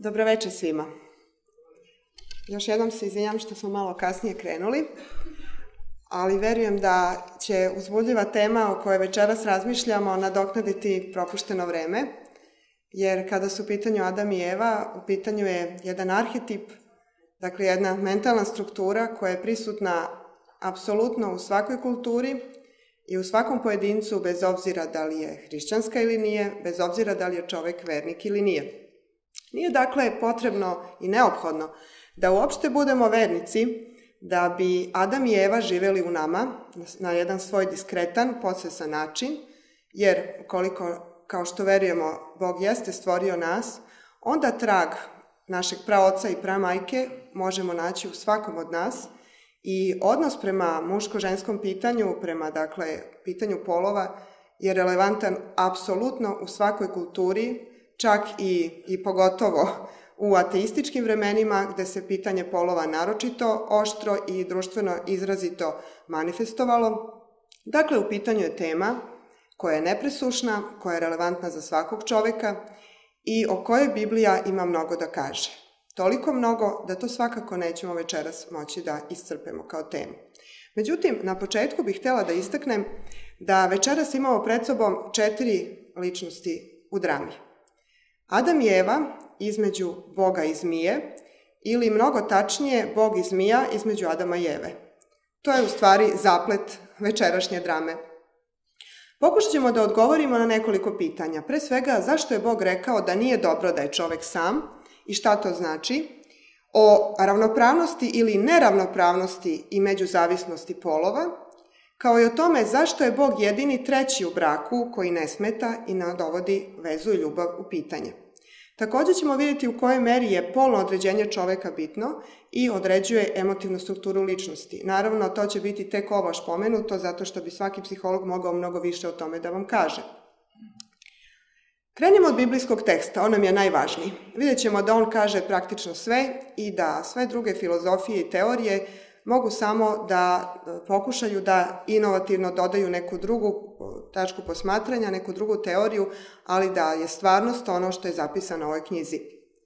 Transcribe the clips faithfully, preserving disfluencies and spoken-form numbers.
Dobroveče svima. Još jednom se izvinjam što smo malo kasnije krenuli, ali verujem da će uzbudljiva tema o kojoj večeras razmišljamo nadoknaditi propušteno vreme, jer kada su u pitanju Adam i Eva, u pitanju je jedan arhetip, dakle jedna mentalna struktura koja je prisutna apsolutno u svakoj kulturi i u svakom pojedincu, bez obzira da li je hrišćanska ili nije, bez obzira da li je čovek vernik ili nije. Nije dakle potrebno i neophodno da uopšte budemo vernici da bi Adam i Eva živeli u nama na jedan svoj diskretan, podsvestan način, jer koliko, kao što verujemo, Bog jeste stvorio nas, onda trag našeg praoca i pramajke možemo naći u svakom od nas i odnos prema muško-ženskom pitanju, prema dakle pitanju polova, je relevantan apsolutno u svakoj kulturi, čak i, i pogotovo u ateističkim vremenima gde se pitanje polova naročito oštro i društveno izrazito manifestovalo. Dakle, u pitanju je tema koja je nepresušna, koja je relevantna za svakog čoveka i o kojoj Biblija ima mnogo da kaže. Toliko mnogo da to svakako nećemo večeras moći da iscrpemo kao temu. Međutim, na početku bih htela da istaknem da večeras imamo pred sobom četiri ličnosti u drami. Adam i Eva između Boga i zmije, ili mnogo tačnije Bog i zmija između Adama i Eve. To je u stvari zaplet večerašnje drame. Pokušat ćemo da odgovorimo na nekoliko pitanja. Pre svega, zašto je Bog rekao da nije dobro da je čovek sam i šta to znači? O ravnopravnosti ili neravnopravnosti i međuzavisnosti polova, kao i o tome zašto je Bog jedini treći u braku koji ne smeta i ne dovodi vezu i ljubav u pitanje. Također ćemo vidjeti u kojoj meri je polno određenje čoveka bitno i određuje emotivnu strukturu ličnosti. Naravno, to će biti tek ovaš pomenuto, zato što bi svaki psiholog mogao mnogo više o tome da vam kaže. Krenimo od biblijskog teksta, on nam je najvažniji. Vidjet ćemo da on kaže praktično sve i da sve druge filozofije i teorije mogu samo da pokušaju da inovativno dodaju neku drugu tačku posmatranja, neku drugu teoriju, ali da je stvarnost ono što je zapisano u ovoj knjizi.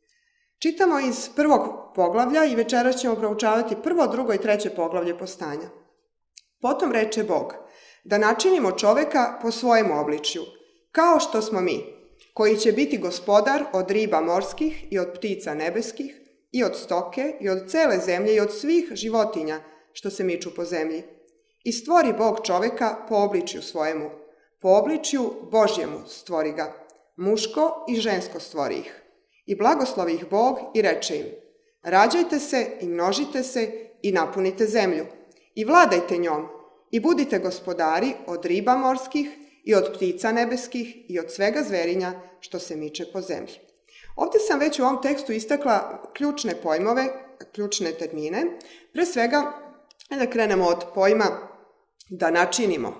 Čitamo iz prvog poglavlja i večeras ćemo proučavati prvo, drugo i treće poglavlje postanja. Potom reče Bog, da načinimo čoveka po svojem obličju, kao što smo mi, koji će biti gospodar od riba morskih i od ptica nebeskih, i od stoke, i od cele zemlje, i od svih životinja što se miču po zemlji. I stvori Bog čoveka po obličju svojemu. Po obličju Božjemu stvori ga. Muško i žensko stvori ih. I blagoslovi ih Bog i reče im, rađajte se i množite se i napunite zemlju. I vladajte njom i budite gospodari od riba morskih i od ptica nebeskih i od svega zverinja što se miče po zemlji. Ovdje sam već u ovom tekstu istakla ključne pojmove, ključne termine. Pre svega, da krenemo od pojma da načinimo.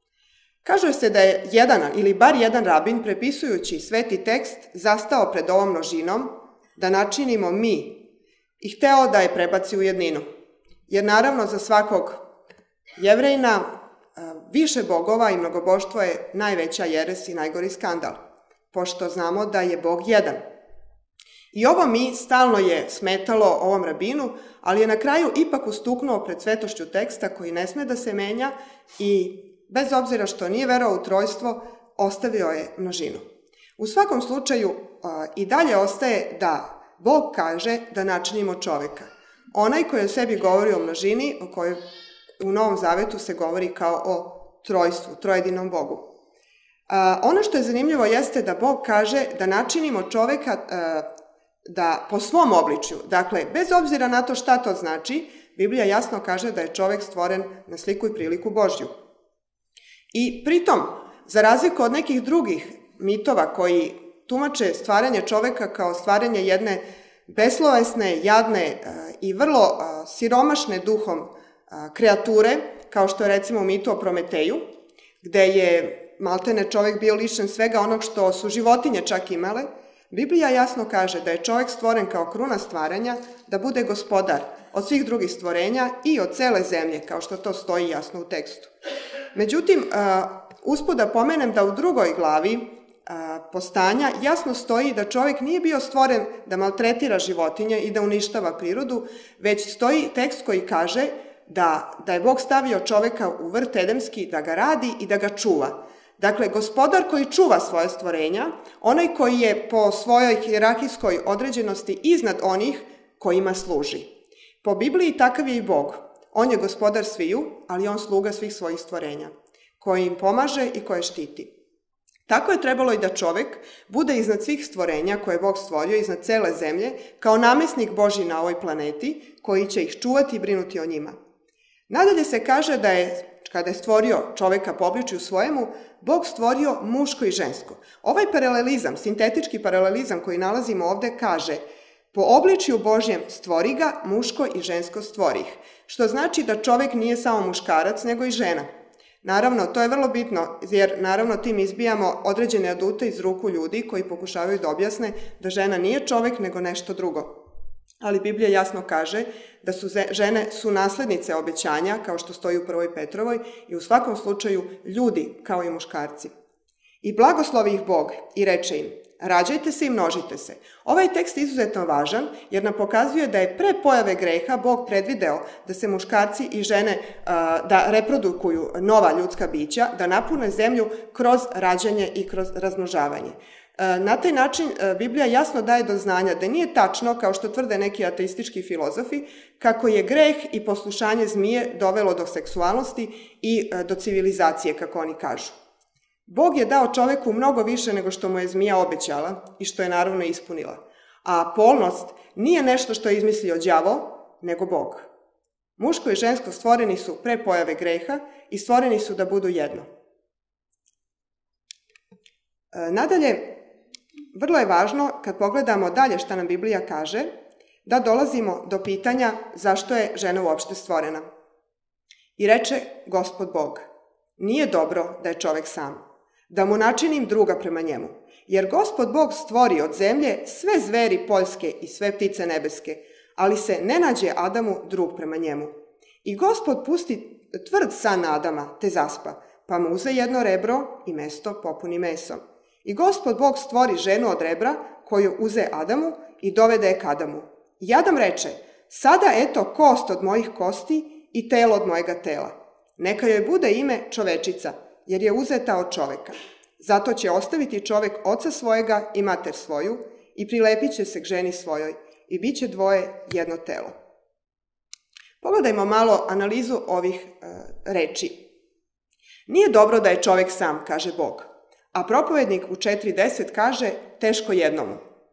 Kaže se da je jedan ili bar jedan rabin, prepisujući sveti tekst, zastao pred ovom množinom da načinimo mi i hteo da je prebaci u jedninu. Jer naravno za svakog Jevrejna više bogova i mnogoboštvo je najveća jeres i najgori skandal, pošto znamo da je Bog jedan. I ovo mi stalno je smetalo ovom rabinu, ali je na kraju ipak ustuknuo pred svetošću teksta koji ne sme da se menja i bez obzira što nije verovao u trojstvo, ostavio je množinu. U svakom slučaju i dalje ostaje da Bog kaže da načinimo čoveka. Onaj koji o sebi govori o množini, o kojoj u Novom Zavetu se govori kao o trojstvu, trojedinom Bogu. Ono što je zanimljivo jeste da Bog kaže da načinimo čoveka da po svom obličju, dakle, bez obzira na to šta to znači, Biblija jasno kaže da je čovek stvoren na sliku i priliku Božju. I pritom, za razliku od nekih drugih mitova koji tumače stvaranje čoveka kao stvaranje jedne beslovesne, jadne i vrlo siromašne duhom kreature, kao što je recimo u mitu o Prometeju, gde je maltene čovek bio lišen svega onog što su životinje čak imale, Biblija jasno kaže da je čovek stvoren kao kruna stvaranja, da bude gospodar od svih drugih stvorenja i od cele zemlje, kao što to stoji jasno u tekstu. Međutim, usput da pomenem da u drugoj glavi postanja jasno stoji da čovjek nije bio stvoren da maltretira životinje i da uništava prirodu, već stoji tekst koji kaže da, da je Bog stavio čovjeka u vrt edemski da ga radi i da ga čuva. Dakle, gospodar koji čuva svoje stvorenja, onaj koji je po svojoj hijerarhijskoj određenosti iznad onih kojima služi. Po Bibliji takav je i Bog. On je gospodar sviju, ali on sluga svih svojih stvorenja, koji im pomaže i koje štiti. Tako je trebalo i da čovjek bude iznad svih stvorenja koje je Bog stvorio, iznad cele zemlje, kao namjesnik Božji na ovoj planeti, koji će ih čuvati i brinuti o njima. Nadalje se kaže da je, kada je stvorio čovjeka po obličju svojemu, Bog stvorio muško i žensko. Ovaj paralelizam, sintetički paralelizam koji nalazimo ovdje, kaže po obličju Božjem stvori ga, muško i žensko stvori ih. Što znači da čovjek nije samo muškarac, nego i žena. Naravno, to je vrlo bitno, jer naravno tim izbijamo određene adute iz ruku ljudi koji pokušavaju da objasne da žena nije čovjek, nego nešto drugo. Ali Biblija jasno kaže da su žene su naslednice obećanja, kao što stoji u prvoj Petrovoj, i u svakom slučaju ljudi kao i muškarci. I blagoslovi ih Bog i reče im, rađajte se i množite se. Ovaj tekst je izuzetno važan jer nam pokazuje da je pre pojave greha Bog predvideo da se muškarci i žene da reprodukuju nova ljudska bića, da napune zemlju kroz rađanje i kroz razmnožavanje. Na taj način Biblija jasno daje do znanja da nije tačno, kao što tvrde neki ateistički filozofi, kako je greh i poslušanje zmije dovelo do seksualnosti i do civilizacije, kako oni kažu. Bog je dao čoveku mnogo više nego što mu je zmija obećala i što je naravno ispunila. A polnost nije nešto što je izmislio đavo, nego Bog. Muško i žensko stvoreni su pre pojave greha i stvoreni su da budu jedno. Nadalje, vrlo je važno, kad pogledamo dalje šta nam Biblija kaže, da dolazimo do pitanja zašto je žena uopšte stvorena. I reče Gospod Bog, nije dobro da je čovek sam, da mu načinim druga prema njemu, jer Gospod Bog stvori od zemlje sve zveri poljske i sve ptice nebeske, ali se ne nađe Adamu drug prema njemu. I Gospod pusti tvrd san Adama, te zaspa, pa mu uze jedno rebro i mesto popuni mesom. I Gospod Bog stvori ženu od rebra, koju uze Adamu i dovede je k Adamu. I Adam reče, sada eto kost od mojih kosti i telo od mojega tela. Neka joj bude ime čovečica, jer je uzeta od čoveka. Zato će ostaviti čovek oca svojega i mater svoju i prilepit će se k ženi svojoj i bit će dvoje jedno telo. Pogledajmo malo analizu ovih e, reči. Nije dobro da je čovek sam, kaže Bog, a propovednik u četiri deset kaže teško jednomu.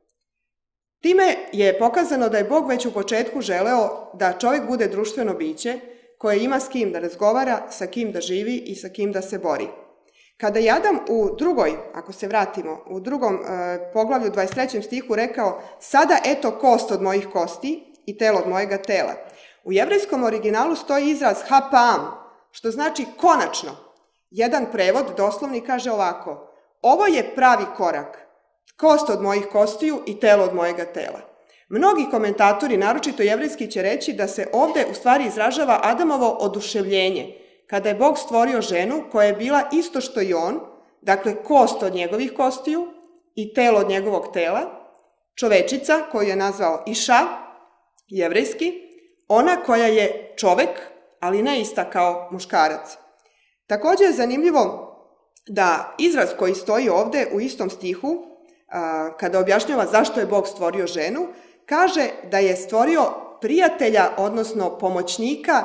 Time je pokazano da je Bog već u početku želeo da čovjek bude društveno biće koje ima s kim da razgovara, sa kim da živi i sa kim da se bori. Kada je Adam u drugoj, ako se vratimo, u drugom e, poglavlju dvadeset trećem stihu rekao sada eto kost od mojih kosti i telo od mojega tela. U jevrejskom originalu stoji izraz hapam, što znači konačno. Jedan prevod doslovni kaže ovako, ovo je pravi korak, kost od mojih kostiju i telo od mojega tela. Mnogi komentatori, naročito jevrejski, će reći da se ovde u stvari izražava Adamovo oduševljenje, kada je Bog stvorio ženu koja je bila isto što i on, dakle kost od njegovih kostiju i telo od njegovog tela, čovečica koju je nazvao Iša, jevrejski, ona koja je čovek, ali ne ista kao muškarac. Također je zanimljivo da izraz koji stoji ovde u istom stihu, kada objašnjava zašto je Bog stvorio ženu, kaže da je stvorio prijatelja, odnosno pomoćnika,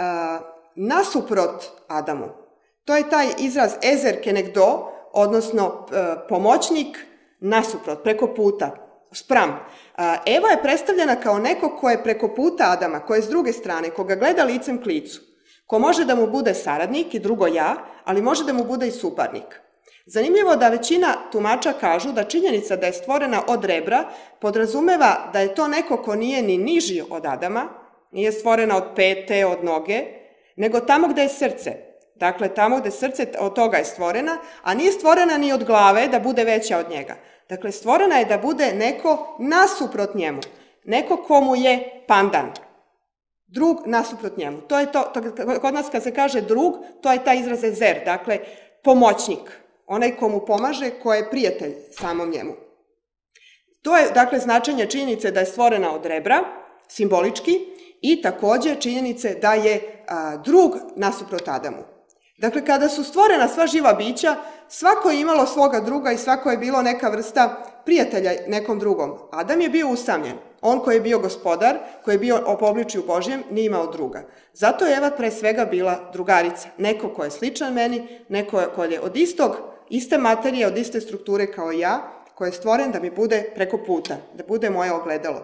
nasuprot Adamu. To je taj izraz ezer kenegdo, odnosno pomoćnik nasuprot, preko puta, spram. Eva je predstavljena kao neko ko je preko puta Adama, ko je s druge strane, ko ga gleda licem k licu, ko može da mu bude saradnik i drugo ja, ali može da mu bude i suparnik. Zanimljivo da većina tumača kažu da činjenica da je stvorena od rebra podrazumeva da je to neko ko nije ni niži od Adama, nije stvorena od pete, od noge, nego tamo gde je srce. Dakle, tamo gde srce, od toga je stvorena, a nije stvorena ni od glave da bude veća od njega. Dakle, stvorena je da bude neko nasuprot njemu, neko komu je pandan. Drug nasuprot njemu. To je to, to, kod nas kad se kaže drug, to je taj izraz ezer, dakle, pomoćnik. onaj ko mu pomaže, ko je prijatelj samom njemu. To je, dakle, značenje činjenice da je stvorena od rebra, simbolički, i takođe činjenice da je a, drug nasuprot Adamu. Dakle, kada su stvorena sva živa bića, svako je imalo svoga druga i svako je bilo neka vrsta prijatelja nekom drugom. Adam je bio usamljen. On koji je bio gospodar, koji je bio po obličju Božjem, nije imao druga. Zato je Eva pre svega bila drugarica. Neko ko je sličan meni, neko ko je od istog, iste materije, od iste strukture kao ja, koji je stvoren da mi bude preko puta, da bude moje ogledalo.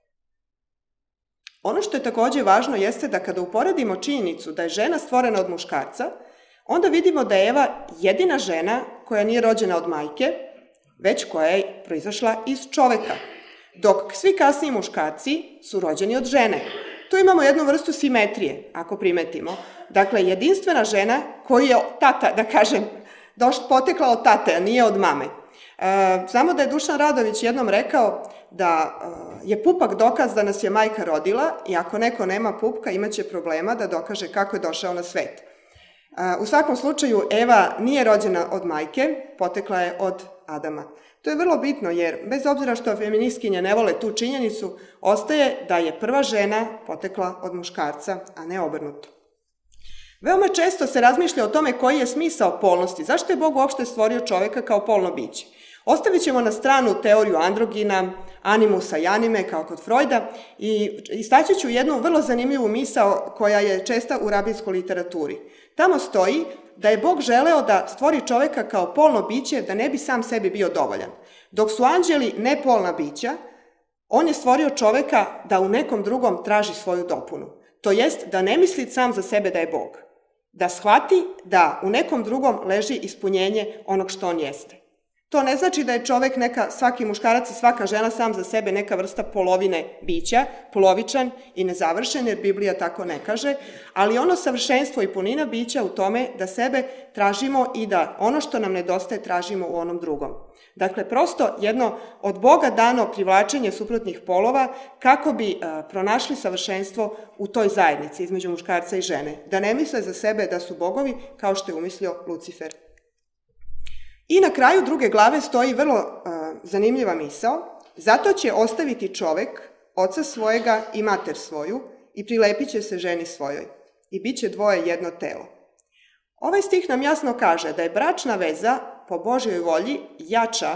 Ono što je takođe važno jeste da kada uporedimo činjenicu da je žena stvorena od muškarca, onda vidimo da je Eva jedina žena koja nije rođena od majke, već koja je proizašla iz čoveka, dok svi kasniji muškarci su rođeni od žene. Tu imamo jednu vrstu simetrije, ako primetimo. Dakle, jedinstvena žena koju je tata, da kažem, potekla od tate, a nije od mame. Znamo da je Dušan Radović jednom rekao da je pupak dokaz da nas je majka rodila i ako neko nema pupka imaće problema da dokaže kako je došao na svet. U svakom slučaju, Eva nije rođena od majke, potekla je od Adama. To je vrlo bitno jer, bez obzira što feministkinje ne vole tu činjenicu, ostaje da je prva žena potekla od muškarca, a ne obrnuto. Veoma često se razmišlja o tome koji je smisao polnosti, zašto je Bog uopšte stvorio čoveka kao polno biće. Ostavit ćemo na stranu teoriju androgina, animusa i anime, kao kod Freuda, i istaći ću jednu vrlo zanimljivu misao koja je česta u rabinskoj literaturi. Tamo stoji da je Bog želeo da stvori čoveka kao polno biće da ne bi sam sebi bio dovoljan. Dok su anđeli nepolna bića, on je stvorio čoveka da u nekom drugom traži svoju dopunu. To jest da ne misli sam za sebe da je Bog. Da shvati da u nekom drugom leži ispunjenje onog što on jeste. To ne znači da je čovek neka, svaki muškarac i svaka žena sam za sebe neka vrsta polovine bića, polovičan i nezavršen, jer Biblija tako ne kaže, ali ono savršenstvo i punina bića u tome da sebe tražimo i da ono što nam nedostaje tražimo u onom drugom. Dakle, prosto jedno od Boga dano privlačenje suprotnih polova kako bi a, pronašli savršenstvo u toj zajednici između muškarca i žene. Da ne misle za sebe da su bogovi kao što je umislio Lucifer. I na kraju druge glave stoji vrlo uh, zanimljiva misao. Zato će ostaviti čovek oca svojega i mater svoju i prilepit će se ženi svojoj i bit će dvoje jedno telo. Ovaj stih nam jasno kaže da je bračna veza po Božjoj volji jača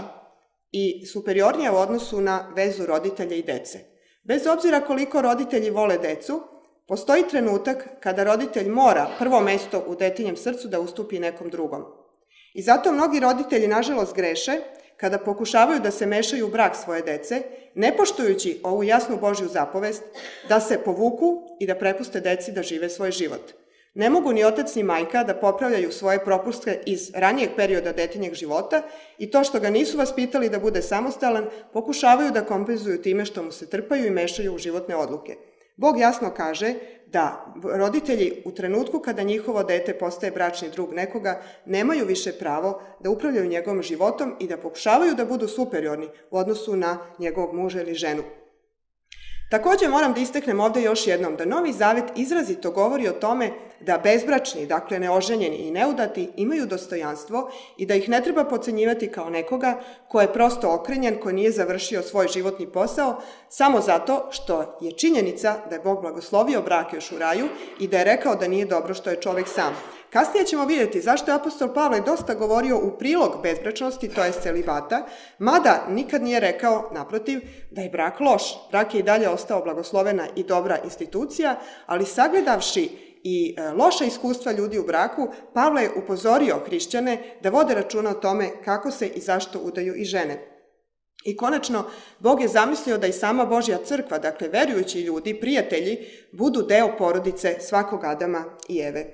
i superiornija u odnosu na vezu roditelja i dece. Bez obzira koliko roditelji vole decu, postoji trenutak kada roditelj mora prvo mesto u detinjem srcu da ustupi nekom drugom. I zato mnogi roditelji, nažalost, greše kada pokušavaju da se mešaju u brak svoje dece, ne poštujući ovu jasnu Božju zapovest da se povuku i da prepuste deci da žive svoj život. Ne mogu ni otac ni majka da popravljaju svoje propuste iz ranijeg perioda detinjeg života i to što ga nisu vaspitali da bude samostalan, pokušavaju da kompenzuju time što mu se trpaju i mešaju u životne odluke. Bog jasno kaže da roditelji u trenutku kada njihovo dete postaje bračni drug nekoga nemaju više pravo da upravljaju njegovim životom i da pokušavaju da budu superiorni u odnosu na njegovog muža ili ženu. Takođe moram da istaknem ovde još jednom da Novi Zavet izrazito govori o tome da bezbračni, dakle neoženjeni i neudati, imaju dostojanstvo i da ih ne treba podcenjivati kao nekoga ko je prosto okrenjen, ko nije završio svoj životni posao, samo zato što je činjenica da je Bog blagoslovio brak još u raju i da je rekao da nije dobro što je čovek sam. Kasnije ćemo vidjeti zašto je apostol Pavle dosta govorio u prilog bezbračnosti, to je celibata, mada nikad nije rekao, naprotiv, da je brak loš. Brak je i dalje ostao blagoslovena i dobra institucija, ali sagledavši i loša iskustva ljudi u braku, Pavle je upozorio hrišćane da vode računa o tome kako se i zašto udaju i žene. I konačno, Bog je zamislio da i sama Božja crkva, dakle verujući ljudi, prijatelji, budu deo porodice svakog Adama i Eve.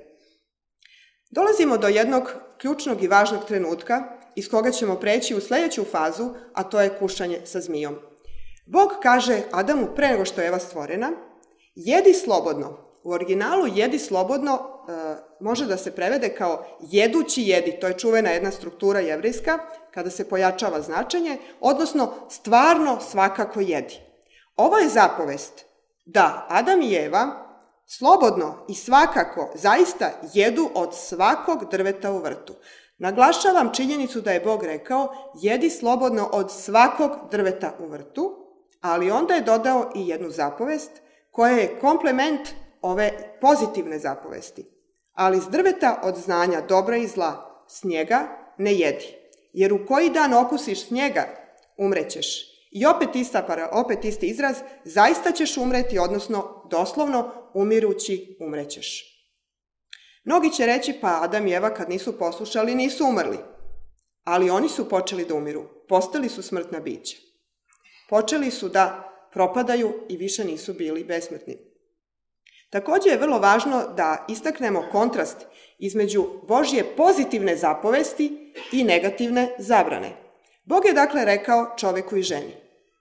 Dolazimo do jednog ključnog i važnog trenutka iz koga ćemo preći u sledeću fazu, a to je kušanje sa zmijom. Bog kaže Adamu pre nego što je Eva stvorena, jedi slobodno. U originalu jedi slobodno e, može da se prevede kao jedući jedi, to je čuvena jedna struktura jevrejska, kada se pojačava značenje, odnosno stvarno svakako jedi. Ovo je zapovest da Adam i Eva slobodno i svakako zaista jedu od svakog drveta u vrtu. Naglašavam činjenicu da je Bog rekao jedi slobodno od svakog drveta u vrtu, ali onda je dodao i jednu zapovest koja je komplement ove pozitivne zapovesti. Ali s drveta od znanja dobra i zla s njega ne jedi, jer u koji dan okusiš s njega umrećeš. I opet, ista, opet isti izraz, zaista ćeš umreti, odnosno doslovno umirući umrećeš. Mnogi će reći pa Adam i Eva kad nisu poslušali nisu umrli, ali oni su počeli da umiru, postali su smrtna bića. Počeli su da propadaju i više nisu bili besmrtni. Također je vrlo važno da istaknemo kontrast između Božje pozitivne zapovesti i negativne zabrane. Bog je dakle rekao čoveku i ženi: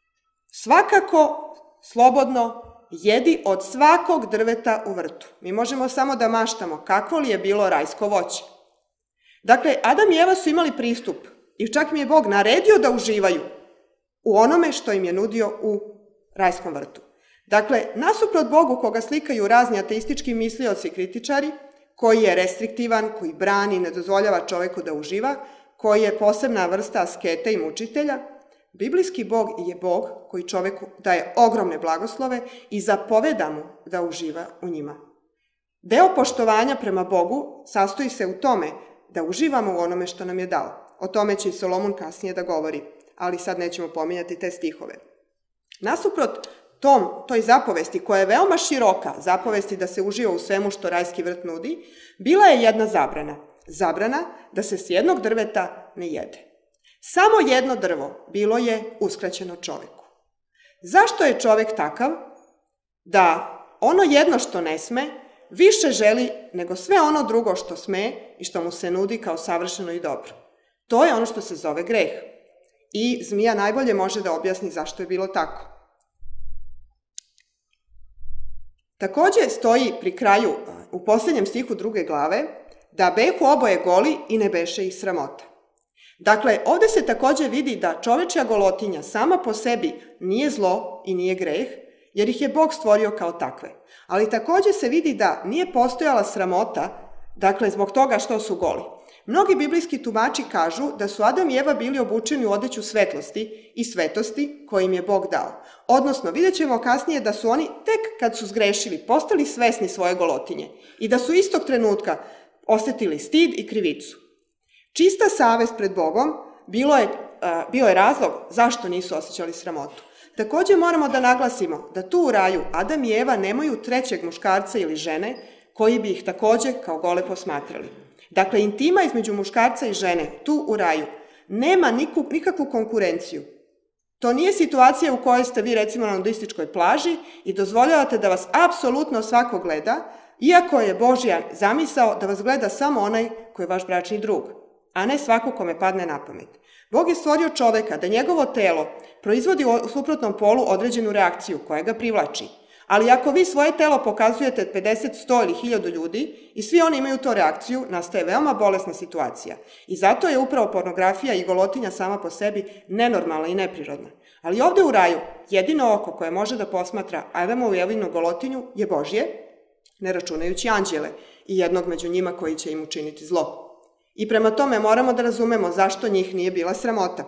svakako slobodno jedi od svakog drveta u vrtu. Mi možemo samo da maštamo kako li je bilo rajsko voće. Dakle, Adam i Eva su imali pristup i čak mi je Bog naredio da uživaju u onome što im je nudio u rajskom vrtu. Dakle, nasuprot Bogu koga slikaju razni ateistički mislioci i kritičari, koji je restriktivan, koji brani i ne dozvoljava čoveku da uživa, koji je posebna vrsta asketa i mučitelja, biblijski Bog je Bog koji čoveku daje ogromne blagoslove i zapoveda mu da uživa u njima. Deo poštovanja prema Bogu sastoji se u tome da uživamo u onome što nam je dao. O tome će i Solomon kasnije da govori, ali sad nećemo pominjati te stihove. Nasuprot tom, toj zapovesti koja je veoma široka, zapovesti da se uživa u svemu što rajski vrt nudi, bila je jedna zabrana. Zabrana da se s jednog drveta ne jede. Samo jedno drvo bilo je uskraćeno čoveku. Zašto je čovek takav da ono jedno što ne sme više želi nego sve ono drugo što sme i što mu se nudi kao savršeno i dobro? To je ono što se zove greh. I zmija najbolje može da objasni zašto je bilo tako. Također stoji pri kraju, u posljednjem stihu druge glave, da behu oboje goli i ne beše ih sramota. Dakle, ovdje se također vidi da čovečja golotinja sama po sebi nije zlo i nije greh, jer ih je Bog stvorio kao takve. Ali također se vidi da nije postojala sramota, dakle, zbog toga što su goli. Mnogi biblijski tumači kažu da su Adam i Eva bili obučeni u odeću svetlosti i svetosti koju im je Bog dao. Odnosno, vidjet ćemo kasnije da su oni tek kad su zgrešili postali svesni svoje golotinje i da su istog trenutka osjetili stid i krivicu. Čista savest pred Bogom bilo je, bio je razlog zašto nisu osjećali sramotu. Također moramo da naglasimo da tu u raju Adam i Eva nemaju trećeg muškarca ili žene koji bi ih također kao gole posmatrali. Dakle, intima između muškarca i žene tu u raju nema niku, nikakvu konkurenciju. To nije situacija u kojoj ste vi recimo na nudističkoj plaži i dozvoljavate da vas apsolutno svako gleda, iako je Božja zamisao da vas gleda samo onaj koji je vaš bračni drug, a ne svako kome padne na pamet. Bog je stvorio čoveka da njegovo telo proizvodi u suprotnom polu određenu reakciju koja ga privlači. Ali ako vi svoje telo pokazujete pedeset, sto ili hiljadu ljudi i svi oni imaju to reakciju, nastaje veoma bolesna situacija. I zato je upravo pornografija i golotinja sama po sebi nenormalna i neprirodna. Ali ovdje u raju jedino oko koje može da posmatra Adamovu i Evinu golotinju je Božje, ne računajući anđele i jednog među njima koji će im učiniti zlo. I prema tome moramo da razumemo zašto njih nije bila sramota.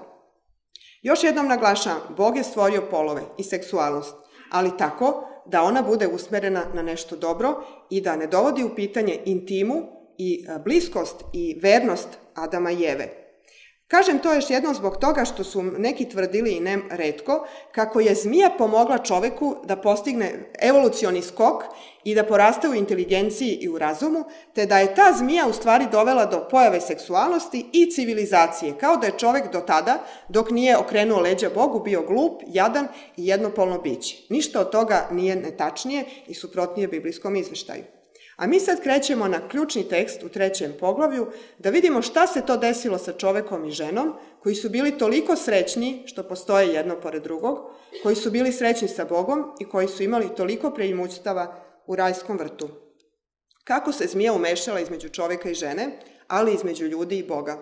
Još jednom naglašavam, Bog je stvorio polove i seksualnost, ali tako da ona bude usmerena na nešto dobro i da ne dovodi u pitanje intimu i bliskost i vernost Adama i Eve. Kažem to još jednom zbog toga što su neki tvrdili i ne retko kako je zmija pomogla čoveku da postigne evolucioni skok i da poraste u inteligenciji i u razumu, te da je ta zmija u stvari dovela do pojave seksualnosti i civilizacije, kao da je čovek do tada, dok nije okrenuo leđa Bogu, bio glup, jadan i jednopolno biće. Ništa od toga nije netačnije i suprotnije biblijskom izveštaju. A mi sad krećemo na ključni tekst u trećem poglavlju da vidimo šta se to desilo sa čovekom i ženom koji su bili toliko srećni što postoje jedno pored drugog, koji su bili srećni sa Bogom i koji su imali toliko preimućstava u rajskom vrtu. Kako se zmija umešala između čoveka i žene, ali između ljudi i Boga.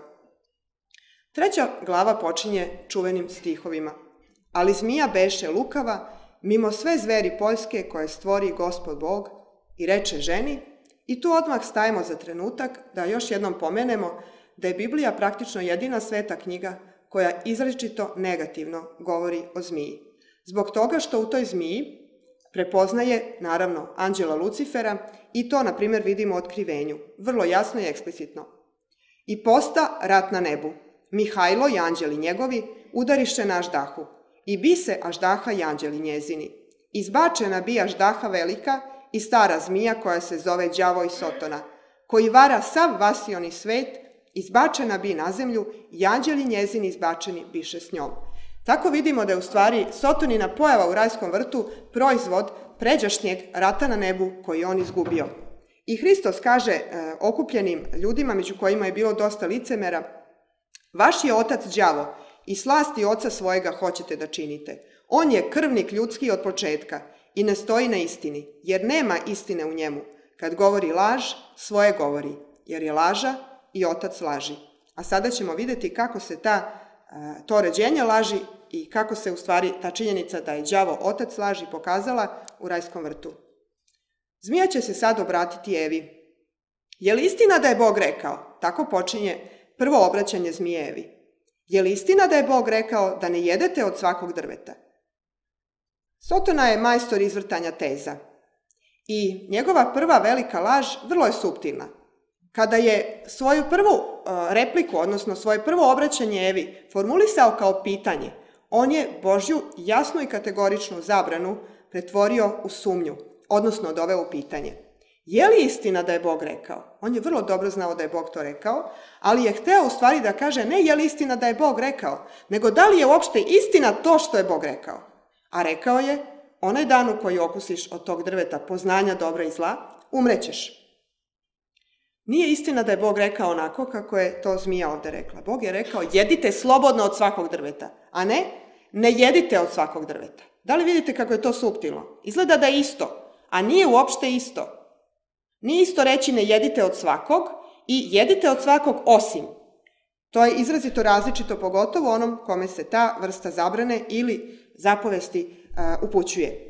Treća glava počinje čuvenim stihovima. Ali zmija beše lukava, mimo sve zveri poljske koje stvori Gospod Bog, i reče ženi, i tu odmah stajemo za trenutak da još jednom pomenemo da je Biblija praktično jedina sveta knjiga koja izričito negativno govori o zmiji. Zbog toga što u toj zmiji prepoznaje, naravno, anđela Lucifera i to, na primjer, vidimo u Otkrivenju, vrlo jasno i eksplicitno. I posta rat na nebu. Mihajlo i anđeli njegovi udariše na aždahu. I bi se aždaha i anđeli njezini. Izbačena bi aždaha velika i stara zmija koja se zove đavo i Sotona, koji vara sav vasioni svet, izbačena bi na zemlju i anđeli njezini izbačeni biše s njom. Tako vidimo da je u stvari Sotonina pojava u rajskom vrtu proizvod pređašnjeg rata na nebu koji je on izgubio. I Hristos kaže e, okupljenim ljudima, među kojima je bilo dosta licemera, vaš je otac đavo i slasti oca svojega hoćete da činite. On je krvnik ljudski od početka i ne stoji na istini, jer nema istine u njemu. Kad govori laž, svoje govori, jer je laža i otac laži. A sada ćemo vidjeti kako se ta, to ređenje laži i kako se u stvari ta činjenica da je đavo otac laži pokazala u rajskom vrtu. Zmija će se sad obratiti Evi. Je li istina da je Bog rekao? Tako počinje prvo obraćanje zmije Evi. Je li istina da je Bog rekao da ne jedete od svakog drveta? Sotona je majstor izvrtanja teza i njegova prva velika laž vrlo je suptilna. Kada je svoju prvu repliku, odnosno svoje prvo obraćanje Evi formulisao kao pitanje, on je Božju jasnu i kategoričnu zabranu pretvorio u sumnju, odnosno doveo u pitanje. Je li istina da je Bog rekao? On je vrlo dobro znao da je Bog to rekao, ali je hteo u stvari da kaže ne je li istina da je Bog rekao, nego da li je uopšte istina to što je Bog rekao. A rekao je, onaj dan u koji okusiš od tog drveta poznanja dobra i zla, umrećeš. Nije istina da je Bog rekao onako kako je to zmija ovde rekla. Bog je rekao, jedite slobodno od svakog drveta, a ne, ne jedite od svakog drveta. Da li vidite kako je to suptilno? Izgleda da je isto, a nije uopšte isto. Nije isto reći ne jedite od svakog i jedite od svakog osim. To je izrazito različito, pogotovo onom kome se ta vrsta zabrane ili zapovesti uh, upućuje.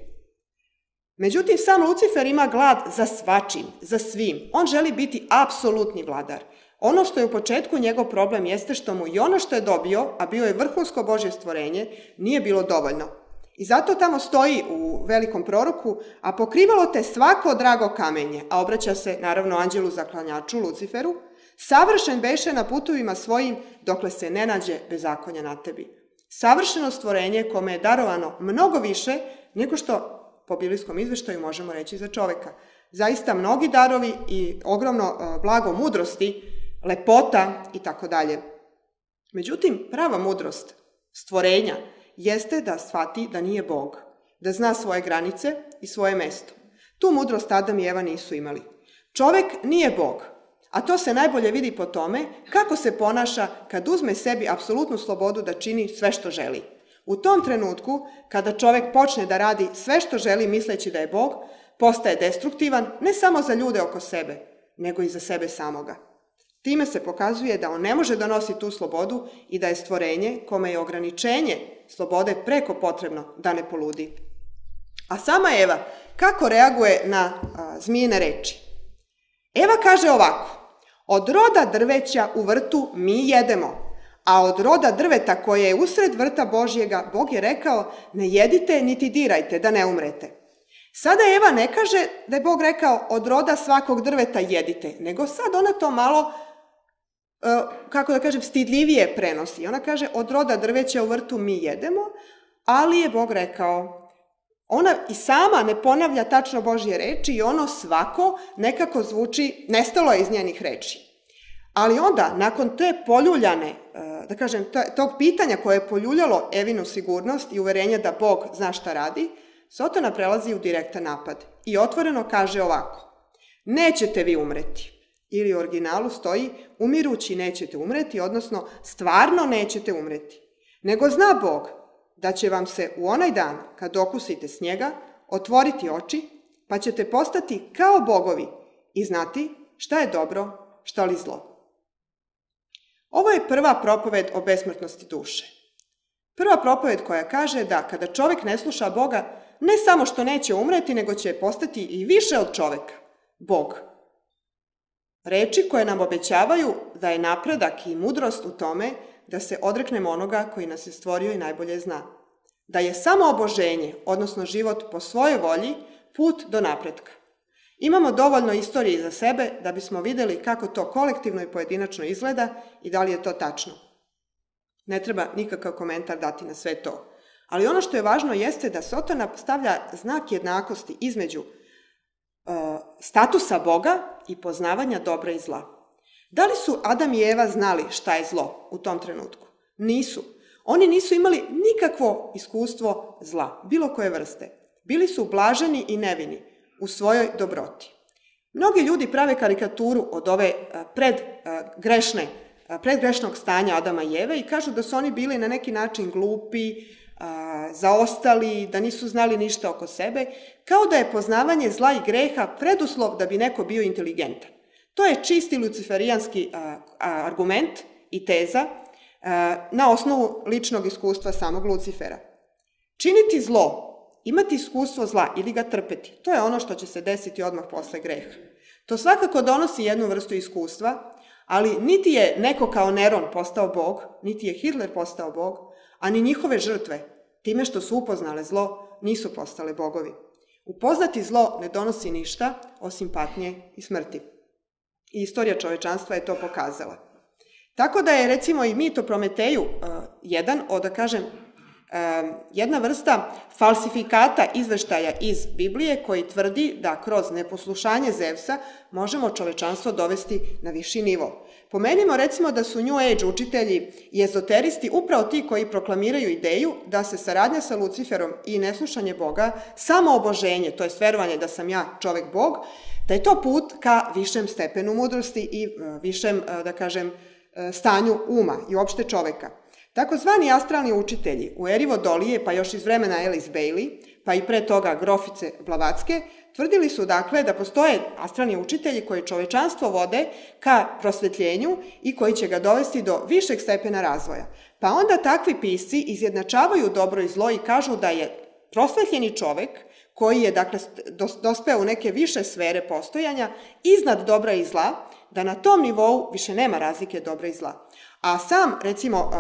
Međutim, sam Lucifer ima glad za svačim, za svim. On želi biti apsolutni vladar. Ono što je u početku njegov problem jeste što mu i ono što je dobio, a bio je vrhunsko Božje stvorenje, nije bilo dovoljno. I zato tamo stoji u velikom proroku, a pokrivalo te svako drago kamenje, a obraća se naravno anđelu zaklanjaču Luciferu, savršen beše na putovima svojim dokle se ne nađe bezakonja na tebi. Savršeno stvorenje kome je darovano mnogo više nego što po biblijskom izveštaju možemo reći za čoveka. Zaista mnogi darovi i ogromno blago mudrosti, lepota i tako dalje. Međutim, prava mudrost stvorenja jeste da shvati da nije Bog, da zna svoje granice i svoje mesto. Tu mudrost Adam i Eva nisu imali. Čovek nije Bog, a to se najbolje vidi po tome kako se ponaša kad uzme sebi apsolutnu slobodu da čini sve što želi. U tom trenutku, kada čovek počne da radi sve što želi misleći da je Bog, postaje destruktivan ne samo za ljude oko sebe, nego i za sebe samoga. Time se pokazuje da on ne može da nosi tu slobodu i da je stvorenje kome je ograničenje slobode preko potrebno da ne poludi. A sama Eva, kako reaguje na a, zmijine reči? Eva kaže ovako, od roda drveća u vrtu mi jedemo, a od roda drveta koje je usred vrta Božjega, Bog je rekao, ne jedite niti dirajte da ne umrete. Sada Eva ne kaže da je Bog rekao od roda svakog drveta jedite, nego sad ona to malo, kako da kažem, stidljivije prenosi. Ona kaže od roda drveća u vrtu mi jedemo, ali je Bog rekao, ona i sama ne ponavlja tačno Božje reči i ono svako nekako zvuči, nestalo je iz njenih reči. Ali onda, nakon te poljuljane, da kažem, tog pitanja koje je poljuljalo Evinu sigurnost i uverenje da Bog zna šta radi, Sotona prelazi u direktan napad i otvoreno kaže ovako, nećete vi umreti. Ili u originalu stoji, umirući nećete umreti, odnosno stvarno nećete umreti. Nego zna Bog da će vam se u onaj dan, kad okusite s njega, otvoriti oči, pa ćete postati kao bogovi i znati šta je dobro, šta li zlo. Ovo je prva propoved o besmrtnosti duše. Prva propoved koja kaže da kada čovjek ne sluša Boga, ne samo što neće umreti, nego će postati i više od čoveka, Bog. Reči koje nam obećavaju da je napredak i mudrost u tome da se odreknemo onoga koji nas je stvorio i najbolje zna. Da je samo oboženje, odnosno život po svojoj volji, put do napretka. Imamo dovoljno istorije iza sebe da bismo vidjeli kako to kolektivno i pojedinačno izgleda i da li je to tačno. Ne treba nikakav komentar dati na sve to. Ali ono što je važno jeste da Sotona stavlja znak jednakosti između uh, statusa Boga i poznavanja dobra i zla. Da li su Adam i Eva znali šta je zlo u tom trenutku? Nisu. Oni nisu imali nikakvo iskustvo zla, bilo koje vrste. Bili su blaženi i nevini u svojoj dobroti. Mnogi ljudi prave karikaturu od ove predgrešne, predgrešnog stanja Adama i Eve i kažu da su oni bili na neki način glupi, zaostali, da nisu znali ništa oko sebe, kao da je poznavanje zla i greha preduslov da bi neko bio inteligentan. To je čisti luciferijanski argument i teza na osnovu ličnog iskustva samog Lucifera. Činiti zlo, imati iskustvo zla ili ga trpeti, to je ono što će se desiti odmah posle greha. To svakako donosi jednu vrstu iskustva, ali niti je neko kao Neron postao Bog, niti je Hitler postao Bog, a ni njihove žrtve, time što su upoznale zlo, nisu postale bogovi. Upoznati zlo ne donosi ništa osim patnje i smrti. I istorija čovečanstva je to pokazala. Tako da je recimo i mit o Prometeju uh, jedan od, da kažem, uh, jedna vrsta falsifikata izveštaja iz Biblije koji tvrdi da kroz neposlušanje Zevsa možemo čovečanstvo dovesti na viši nivo. Pomenimo recimo da su New Age učitelji i ezoteristi upravo ti koji proklamiraju ideju da se saradnja sa Luciferom i neslušanje Boga, samo oboženje, to je verovanje da sam ja čovek Bog, da je to put ka višem stepenu mudrosti i višem, da kažem, stanju uma i uopšte čoveka. Takozvani astralni učitelji u eri Vodolije, pa još iz vremena Alice Bailey, pa i pre toga Grofice Blavatske, tvrdili su dakle da postoje astralni učitelji koji čovečanstvo vode ka prosvetljenju i koji će ga dovesti do višeg stepena razvoja. Pa onda takvi pisci izjednačavaju dobro i zlo i kažu da je prosvetljeni čovek koji je dakle dospeo u neke više sfere postojanja iznad dobra i zla, da na tom nivou više nema razlike dobra i zla. A sam, recimo,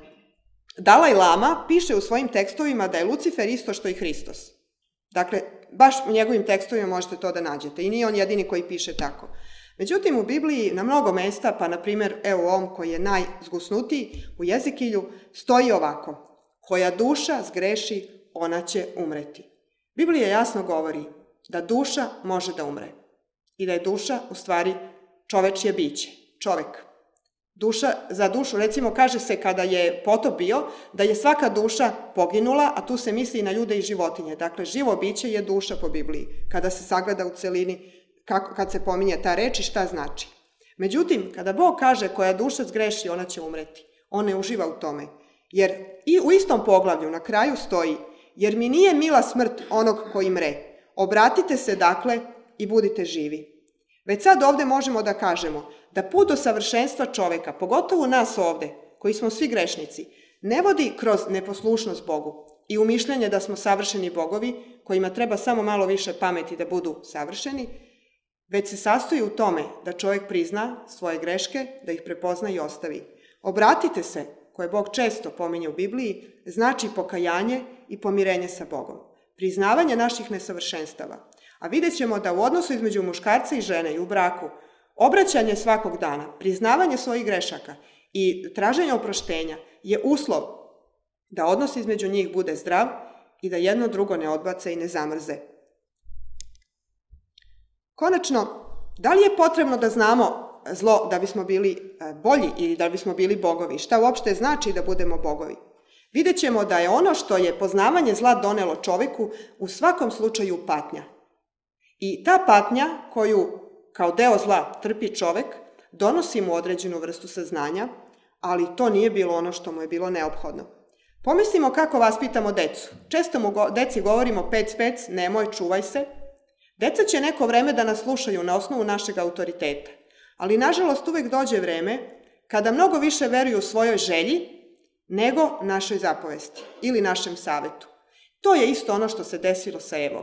Dalaj Lama piše u svojim tekstovima da je Lucifer isto što i Hristos. Dakle, baš u njegovim tekstovima možete to da nađete i nije on jedini koji piše tako. Međutim, u Bibliji na mnogo mesta, pa na primjer, evo u ovom koji je najzgusnutiji, u Jezikilju, stoji ovako: koja duša zgreši, ona će umreti. Biblija jasno govori da duša može da umre i da je duša u stvari čovečje biće, čovek. Duša, za dušu, recimo kaže se kada je potop bio, da je svaka duša poginula, a tu se misli na ljude i životinje. Dakle, živo biće je duša po Bibliji, kada se sagleda u celini, kako, kad se pominje ta reč i šta znači. Međutim, kada Bog kaže koja duša zgreši, ona će umreti, on ne uživa u tome. Jer i u istom poglavlju na kraju stoji: jer mi nije mila smrt onog koji mre. Obratite se dakle i budite živi. Već sad ovde možemo da kažemo da put do savršenstva čoveka, pogotovo nas ovde, koji smo svi grešnici, ne vodi kroz neposlušnost Bogu i umišljanje da smo savršeni bogovi, kojima treba samo malo više pameti da budu savršeni, već se sastoji u tome da čovek prizna svoje greške, da ih prepozna i ostavi. Obratite se, koje Bog često pominje u Bibliji, znači pokajanje i pomirenje sa Bogom. Priznavanje naših nesavršenstava. A vidjet ćemo da u odnosu između muškarca i žene i u braku, obraćanje svakog dana, priznavanje svojih grešaka i traženje oproštenja je uslov da odnos između njih bude zdrav i da jedno drugo ne odbace i ne zamrze. Konačno, da li je potrebno da znamo zlo da bismo bili bolji ili da bismo bili bogovi? Šta uopšte znači da budemo bogovi? Vidjet ćemo da je ono što je poznavanje zla donelo čoveku u svakom slučaju patnja. I ta patnja koju kao deo zla trpi čovek donosi mu određenu vrstu saznanja, ali to nije bilo ono što mu je bilo neophodno. Pomislimo kako vaspitamo decu. Često mu go, deci govorimo pec, pec, nemoj, čuvaj se. Deca će neko vreme da nas slušaju na osnovu našeg autoriteta, ali nažalost uvek dođe vreme kada mnogo više veruju u svojoj želji nego našoj zapovesti ili našem savetu. To je isto ono što se desilo sa Evom.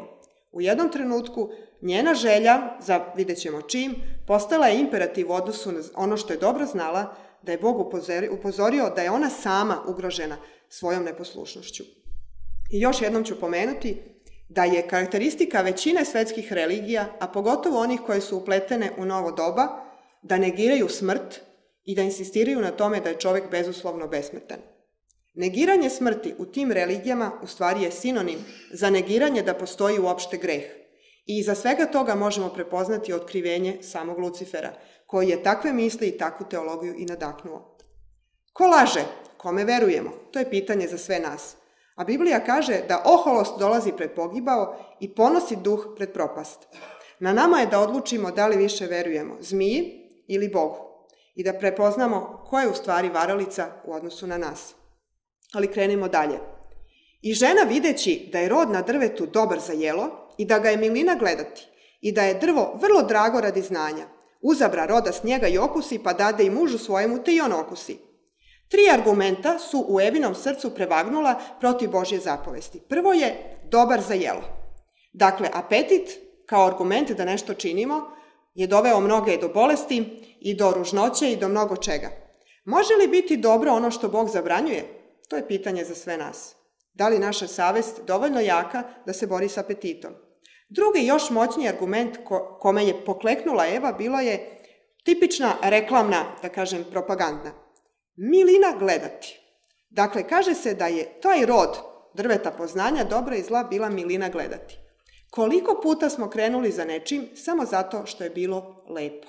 U jednom trenutku njena želja, za vidjet ćemo čim, postala je imperativ u odnosu na ono što je dobro znala, da je Bog upozorio da je ona sama ugrožena svojom neposlušnošću. I još jednom ću pomenuti da je karakteristika većine svetskih religija, a pogotovo onih koje su upletene u novo doba, da negiraju smrt i da insistiraju na tome da je čovjek bezuslovno besmrtan. Negiranje smrti u tim religijama u stvari je sinonim za negiranje da postoji uopšte greh. I iza svega toga možemo prepoznati otkrivenje samog Lucifera, koji je takve misli i takvu teologiju i nadahnuo. Ko laže? Kome verujemo? To je pitanje za sve nas. A Biblija kaže da oholost dolazi pred pogibao i ponosi duh pred propast. Na nama je da odlučimo da li više verujemo zmiji ili Bogu i da prepoznamo ko je u stvari varalica u odnosu na nas. Ali krenimo dalje. I žena videći da je rod na drvetu dobar za jelo i da ga je milina gledati i da je drvo vrlo drago radi znanja, uzabra roda s njega i okusi pa dade i mužu svojemu te i on okusi. Tri argumenta su u Evinom srcu prevagnula protiv Božje zapovesti. Prvo je dobar za jelo. Dakle, apetit kao argument da nešto činimo je doveo mnoge do bolesti i do ružnoće i do mnogo čega. Može li biti dobro ono što Bog zabranjuje? To je pitanje za sve nas. Da li naša savest dovoljno jaka da se bori s apetitom? Drugi još moćniji argument ko, kome je pokleknula Eva bilo je tipična reklamna, da kažem, propagandna. Milina gledati. Dakle, kaže se da je taj rod drveta poznanja dobra i zla bila milina gledati. Koliko puta smo krenuli za nečim samo zato što je bilo lepo.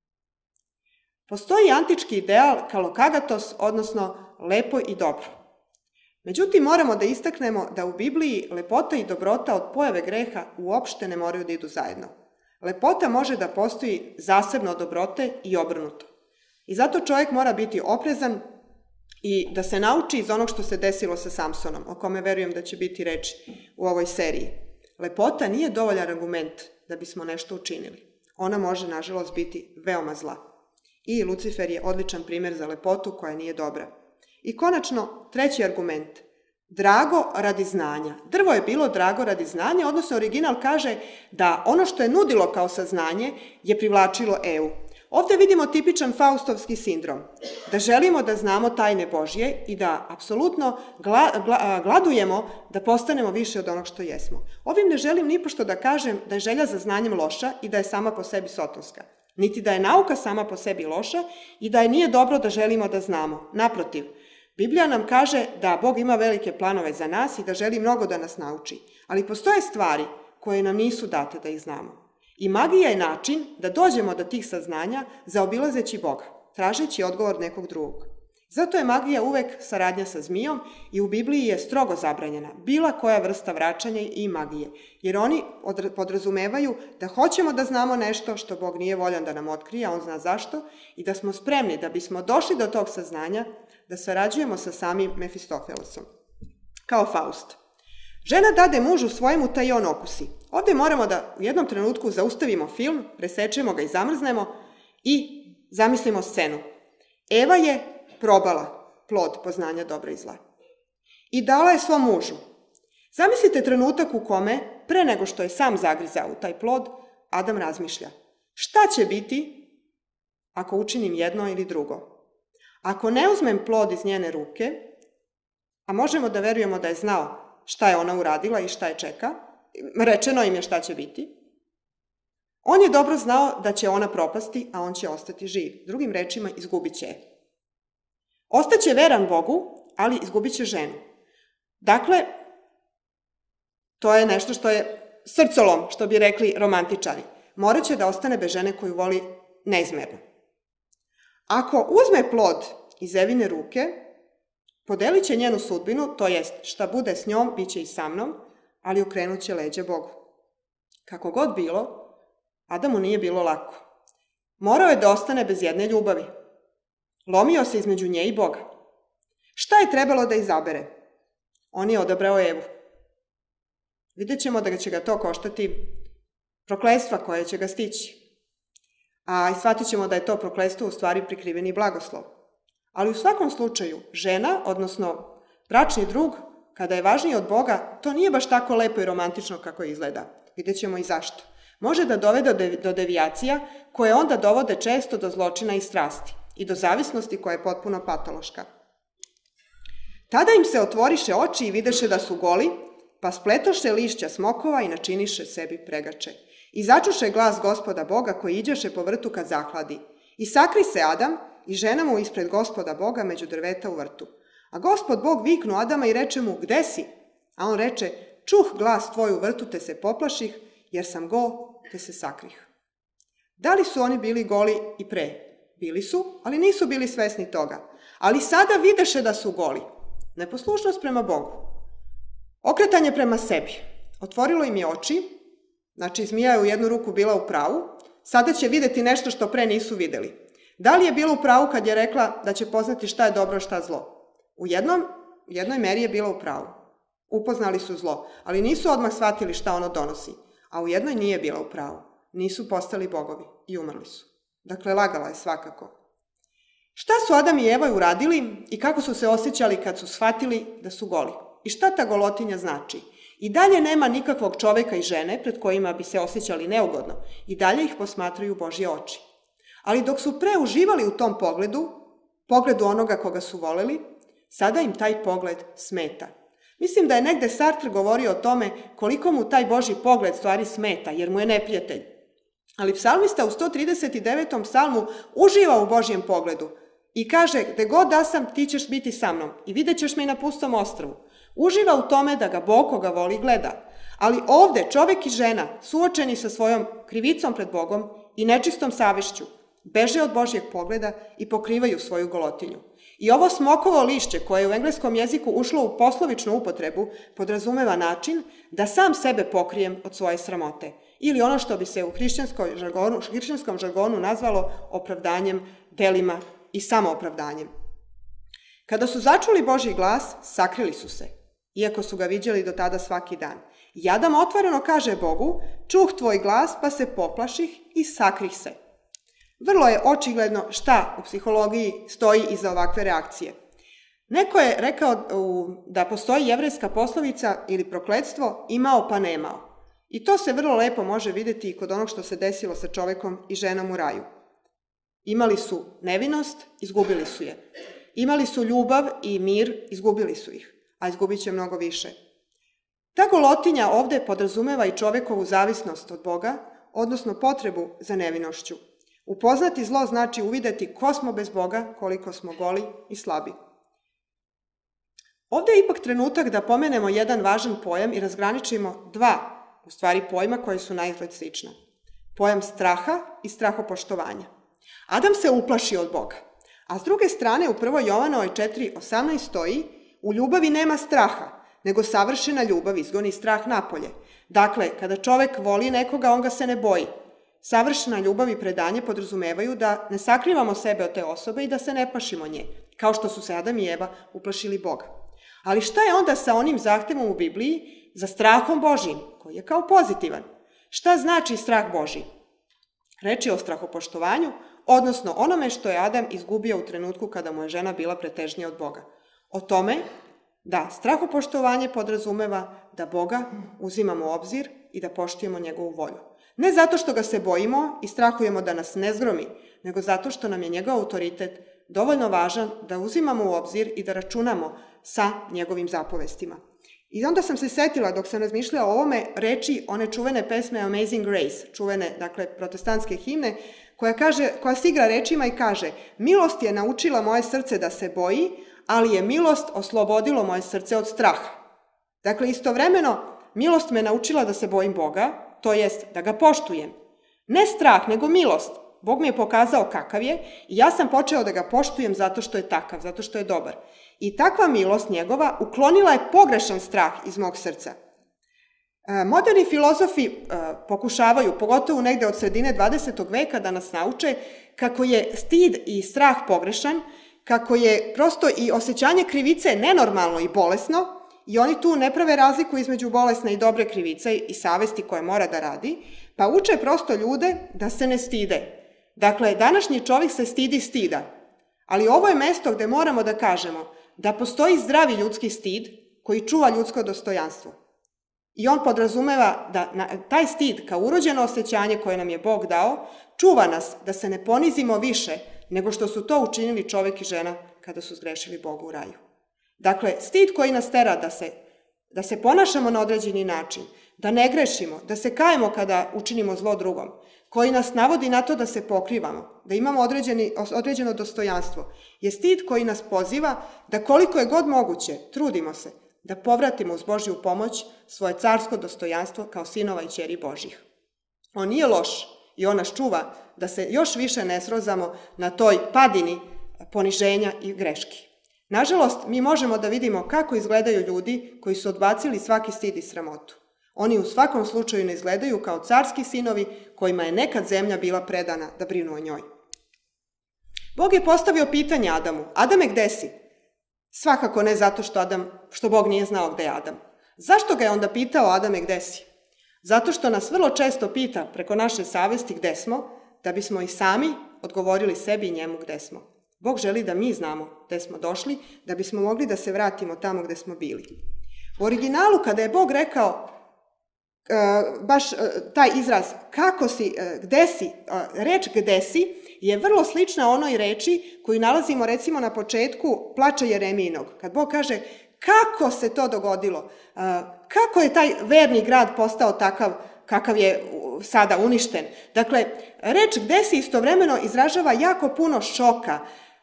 Postoji antički ideal kalokagatos, odnosno lepo i dobro. Međutim, moramo da istaknemo da u Bibliji lepota i dobrota od pojave greha uopšte ne moraju da idu zajedno. Lepota može da postoji zasebno od dobrote i obrnuto. I zato čovjek mora biti oprezan i da se nauči iz onog što se desilo sa Samsonom, o kome verujem da će biti reč u ovoj seriji. Lepota nije dovoljan argument da bismo nešto učinili. Ona može, nažalost, biti veoma zla. I Lucifer je odličan primjer za lepotu koja nije dobra. I konačno, treći argument. Drago radi znanja. Drvo je bilo drago radi znanja, odnosno original kaže da ono što je nudilo kao saznanje je privlačilo Evu. Ovdje vidimo tipičan faustovski sindrom, da želimo da znamo tajne Božje i da apsolutno gla, gla, gladujemo da postanemo više od onog što jesmo. Ovim ne želim nipošto da kažem da je želja za znanjem loša i da je sama po sebi sotonska, niti da je nauka sama po sebi loša i da je nije dobro da želimo da znamo. Naprotiv, Biblija nam kaže da Bog ima velike planove za nas i da želi mnogo da nas nauči, ali postoje stvari koje nam nisu date da ih znamo. I magija je način da dođemo do tih saznanja zaobilazeći Boga, tražeći odgovor nekog drugog. Zato je magija uvek saradnja sa zmijom i u Bibliji je strogo zabranjena bila koja vrsta vraćanja i magije, jer oni podrazumevaju da hoćemo da znamo nešto što Bog nije voljan da nam otkrije, a on zna zašto, i da smo spremni da bismo došli do tog saznanja da sarađujemo sa samim Mefistofelesom. Kao Faust. Žena dade mužu svojemu taj i on okusi. Ovdje moramo da u jednom trenutku zaustavimo film, presečemo ga i zamrznemo i zamislimo scenu. Eva je probala plod poznanja dobra i zla i dala je svom mužu. Zamislite trenutak u kome, pre nego što je sam zagrizao u taj plod, Adam razmišlja. Šta će biti ako učinim jedno ili drugo? Ako ne uzmem plod iz njene ruke, a možemo da verujemo da je znao šta je ona uradila i šta je čeka, rečeno im je šta će biti, on je dobro znao da će ona propasti, a on će ostati živ. Drugim rečima, izgubit će je. Ostaće veran Bogu, ali izgubit će ženu. Dakle, to je nešto što je srcolom, što bi rekli romantičari. Morat će da ostane bez žene koju voli neizmerno. Ako uzme plod iz Evine ruke, podelit će njenu sudbinu, to jest šta bude s njom, bit će i sa mnom, ali okrenut će leđe Bogu. Kako god bilo, Adamu nije bilo lako. Morao je da ostane bez jedne ljubavi. Lomio se između nje i Boga. Šta je trebalo da izabere? On je odabrao Evu. Vidjet ćemo da će ga to koštati prokletstva koje će ga stići. A i shvatit ćemo da je to prokletstvo u stvari prikriveni blagoslov. Ali u svakom slučaju, žena, odnosno bračni drug, kada je važniji od Boga, to nije baš tako lepo i romantično kako izgleda. Vidjet ćemo i zašto. Može da dovede do devijacija koje onda dovode često do zločina i strasti i do zavisnosti koja je potpuno patološka. Tada im se otvoriše oči i videše da su goli, pa spletoše lišća smokova i načiniše sebi pregače. I začuše glas Gospoda Boga koji iđeše po vrtu kad zahladi. I sakri se Adam i žena mu ispred Gospoda Boga među drveta u vrtu. A Gospod Bog viknu Adama i reče mu, gde si? A on reče, čuh glas tvoj u vrtu te se poplaših, jer sam go te se sakrih. Da li su oni bili goli i pre? Bili su, ali nisu bili svesni toga. Ali sada videše da su goli. Neposlušnost prema Bogu. Okretanje prema sebi. Otvorilo im je oči, znači zmija je u jednu ruku bila u pravu, sada će videti nešto što pre nisu videli. Da li je bila u pravu kad je rekla da će poznati šta je dobro, šta zlo? U jednom, u jednoj meri je bila u pravu. Upoznali su zlo, ali nisu odmah shvatili šta ono donosi. A u jednoj nije bila u pravu. Nisu postali bogovi i umrli su. Dakle, lagala je svakako. Šta su Adam i Eva uradili i kako su se osjećali kad su shvatili da su goli? I šta ta golotinja znači? I dalje nema nikakvog čoveka i žene pred kojima bi se osjećali neugodno. I dalje ih posmatraju Božje oči. Ali dok su pre uživali u tom pogledu, pogledu onoga koga su voleli, sada im taj pogled smeta. Mislim da je negde Sartre govorio o tome koliko mu taj Božji pogled stvari smeta, jer mu je neprijatelj. Ali psalmista u sto trideset devetom psalmu uživa u Božjem pogledu i kaže, gde god da sam, ti ćeš biti sa mnom i vidjet ćeš me i na pustom ostrvu. Uživa u tome da ga Bog koga voli gleda. Ali ovde čovek i žena, suočeni sa svojom krivicom pred Bogom i nečistom savešću, beže od Božjeg pogleda i pokrivaju svoju golotinju. I ovo smokovo lišće koje je u engleskom jeziku ušlo u poslovičnu upotrebu podrazumeva način da sam sebe pokrijem od svoje sramote. Ili ono što bi se u žargonu, hrišćanskom žargonu nazvalo opravdanjem, delima i samoopravdanjem. Kada su začuli Božji glas, sakrili su se, iako su ga viđali do tada svaki dan. I Adam otvoreno kaže Bogu, čuh tvoj glas pa se poplaših i sakrih se. Vrlo je očigledno šta u psihologiji stoji iza ovakve reakcije. Neko je rekao da postoji jevrejska poslovica ili prokletstvo imao pa nemao. I to se vrlo lepo može vidjeti i kod onog što se desilo sa čovekom i ženom u raju. Imali su nevinost, izgubili su je. Imali su ljubav i mir, izgubili su ih, a izgubit će mnogo više. Ta golotinja ovde podrazumeva i čovekovu zavisnost od Boga, odnosno potrebu za nevinošću. Upoznati zlo znači uvideti ko smo bez Boga, koliko smo goli i slabi. Ovde je ipak trenutak da pomenemo jedan važan pojam i razgraničimo dva, u stvari pojma koji su naizgled slična. Pojam straha i strahopoštovanja. Adam se uplaši od Boga, a s druge strane u prvoj Jovanovoj četiri osamnaest stoji u ljubavi nema straha, nego savršena ljubav izgoni strah napolje. Dakle, kada čovek voli nekoga, on ga se ne boji. Savršena ljubav i predanje podrazumevaju da ne sakrivamo sebe od te osobe i da se ne plašimo nje, kao što su se Adam i Eva uplašili Boga. Ali šta je onda sa onim zahtevom u Bibliji za strahom Božjim, koji je kao pozitivan? Šta znači strah Božji? Reč je o strahopoštovanju, odnosno onome što je Adam izgubio u trenutku kada mu je žena bila pretežnija od Boga. O tome da strahopoštovanje podrazumeva da Boga uzimamo u obzir i da poštujemo njegovu volju. Ne zato što ga se bojimo i strahujemo da nas ne zgromi, nego zato što nam je njegov autoritet dovoljno važan da uzimamo u obzir i da računamo sa njegovim zapovestima. I onda sam se setila, dok sam razmišljala o ovome, reči one čuvene pesme Amazing Grace, čuvene, dakle, protestantske himne, koja, kaže, koja se igra rečima i kaže: milost je naučila moje srce da se boji, ali je milost oslobodilo moje srce od straha. Dakle, istovremeno, milost me naučila da se bojim Boga, to jest da ga poštujem. Ne strah, nego milost. Bog mi je pokazao kakav je i ja sam počeo da ga poštujem zato što je takav, zato što je dobar. I takva milost njegova uklonila je pogrešan strah iz mog srca. Moderni filozofi pokušavaju, pogotovo negde od sredine dvadesetog veka, da nas nauče kako je stid i strah pogrešan, kako je prosto i osjećanje krivice nenormalno i bolesno, i oni tu ne prave razliku između bolesne i dobre krivice i savesti koje mora da radi, pa uče prosto ljude da se ne stide. Dakle, današnji čovjek se stidi stida, ali ovo je mesto gde moramo da kažemo da postoji zdravi ljudski stid koji čuva ljudsko dostojanstvo. I on podrazumeva da na, taj stid kao urođeno osjećanje koje nam je Bog dao, čuva nas da se ne ponizimo više nego što su to učinili čovjek i žena kada su zgrešili Bogu u raju. Dakle, stid koji nas tera da se, da se ponašamo na određeni način, da ne grešimo, da se kajemo kada učinimo zlo drugom, koji nas navodi na to da se pokrivamo, da imamo određeni, određeno dostojanstvo, je stid koji nas poziva da koliko je god moguće, trudimo se, da povratimo uz Božju pomoć svoje carsko dostojanstvo kao sinova i ćeri Božjih. On nije loš i on nas čuva da se još više ne srozamo na toj padini poniženja i greški. Nažalost, mi možemo da vidimo kako izgledaju ljudi koji su odbacili svaki stid i sramotu. Oni u svakom slučaju ne izgledaju kao carski sinovi kojima je nekad zemlja bila predana da brinu o njoj. Bog je postavio pitanje Adamu: Adame, gde si? Svakako ne zato što, Adam, što Bog nije znao gde je Adam. Zašto ga je onda pitao: Adame, gde si? Zato što nas vrlo često pita preko naše savesti gde smo, da bismo i sami odgovorili sebi i njemu gde smo. Bog želi da mi znamo gde smo došli, da bismo mogli da se vratimo tamo gde smo bili. U originalu, kada je Bog rekao Uh, baš uh, taj izraz kako si, uh, gde si, uh, reč gde si je vrlo slična onoj reči koju nalazimo recimo na početku plača Jeremijinog. Kad Bog kaže kako se to dogodilo, uh, kako je taj verni grad postao takav kakav je sada uništen. Dakle, reč gde si istovremeno izražava jako puno šoka,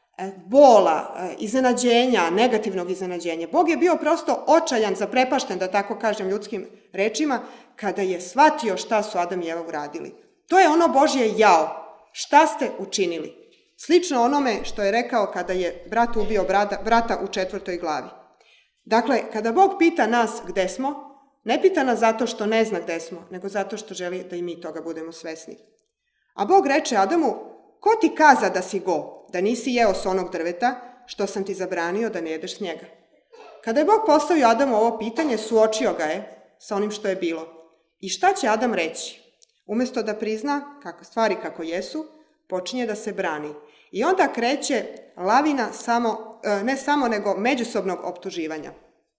bola, iznenađenja, negativnog iznenađenja. Bog je bio prosto očajan, zaprepašten, da tako kažem ljudskim rečima, kada je shvatio šta su Adam i Eva uradili. To je ono Božje jao. Šta ste učinili? Slično onome što je rekao kada je brat ubio brata, brata u četvrtoj glavi. Dakle, kada Bog pita nas gde smo, ne pita nas zato što ne zna gde smo, nego zato što želi da i mi toga budemo svesni. A Bog reče Adamu: ko ti kaza da si go, da nisi jeo s onog drveta, što sam ti zabranio da ne jedeš s njega? Kada je Bog postavio Adamu ovo pitanje, suočio ga je sa onim što je bilo. I šta će Adam reći? Umesto da prizna kako stvari kako jesu, počinje da se brani. I onda kreće lavina samo, ne samo nego međusobnog optuživanja.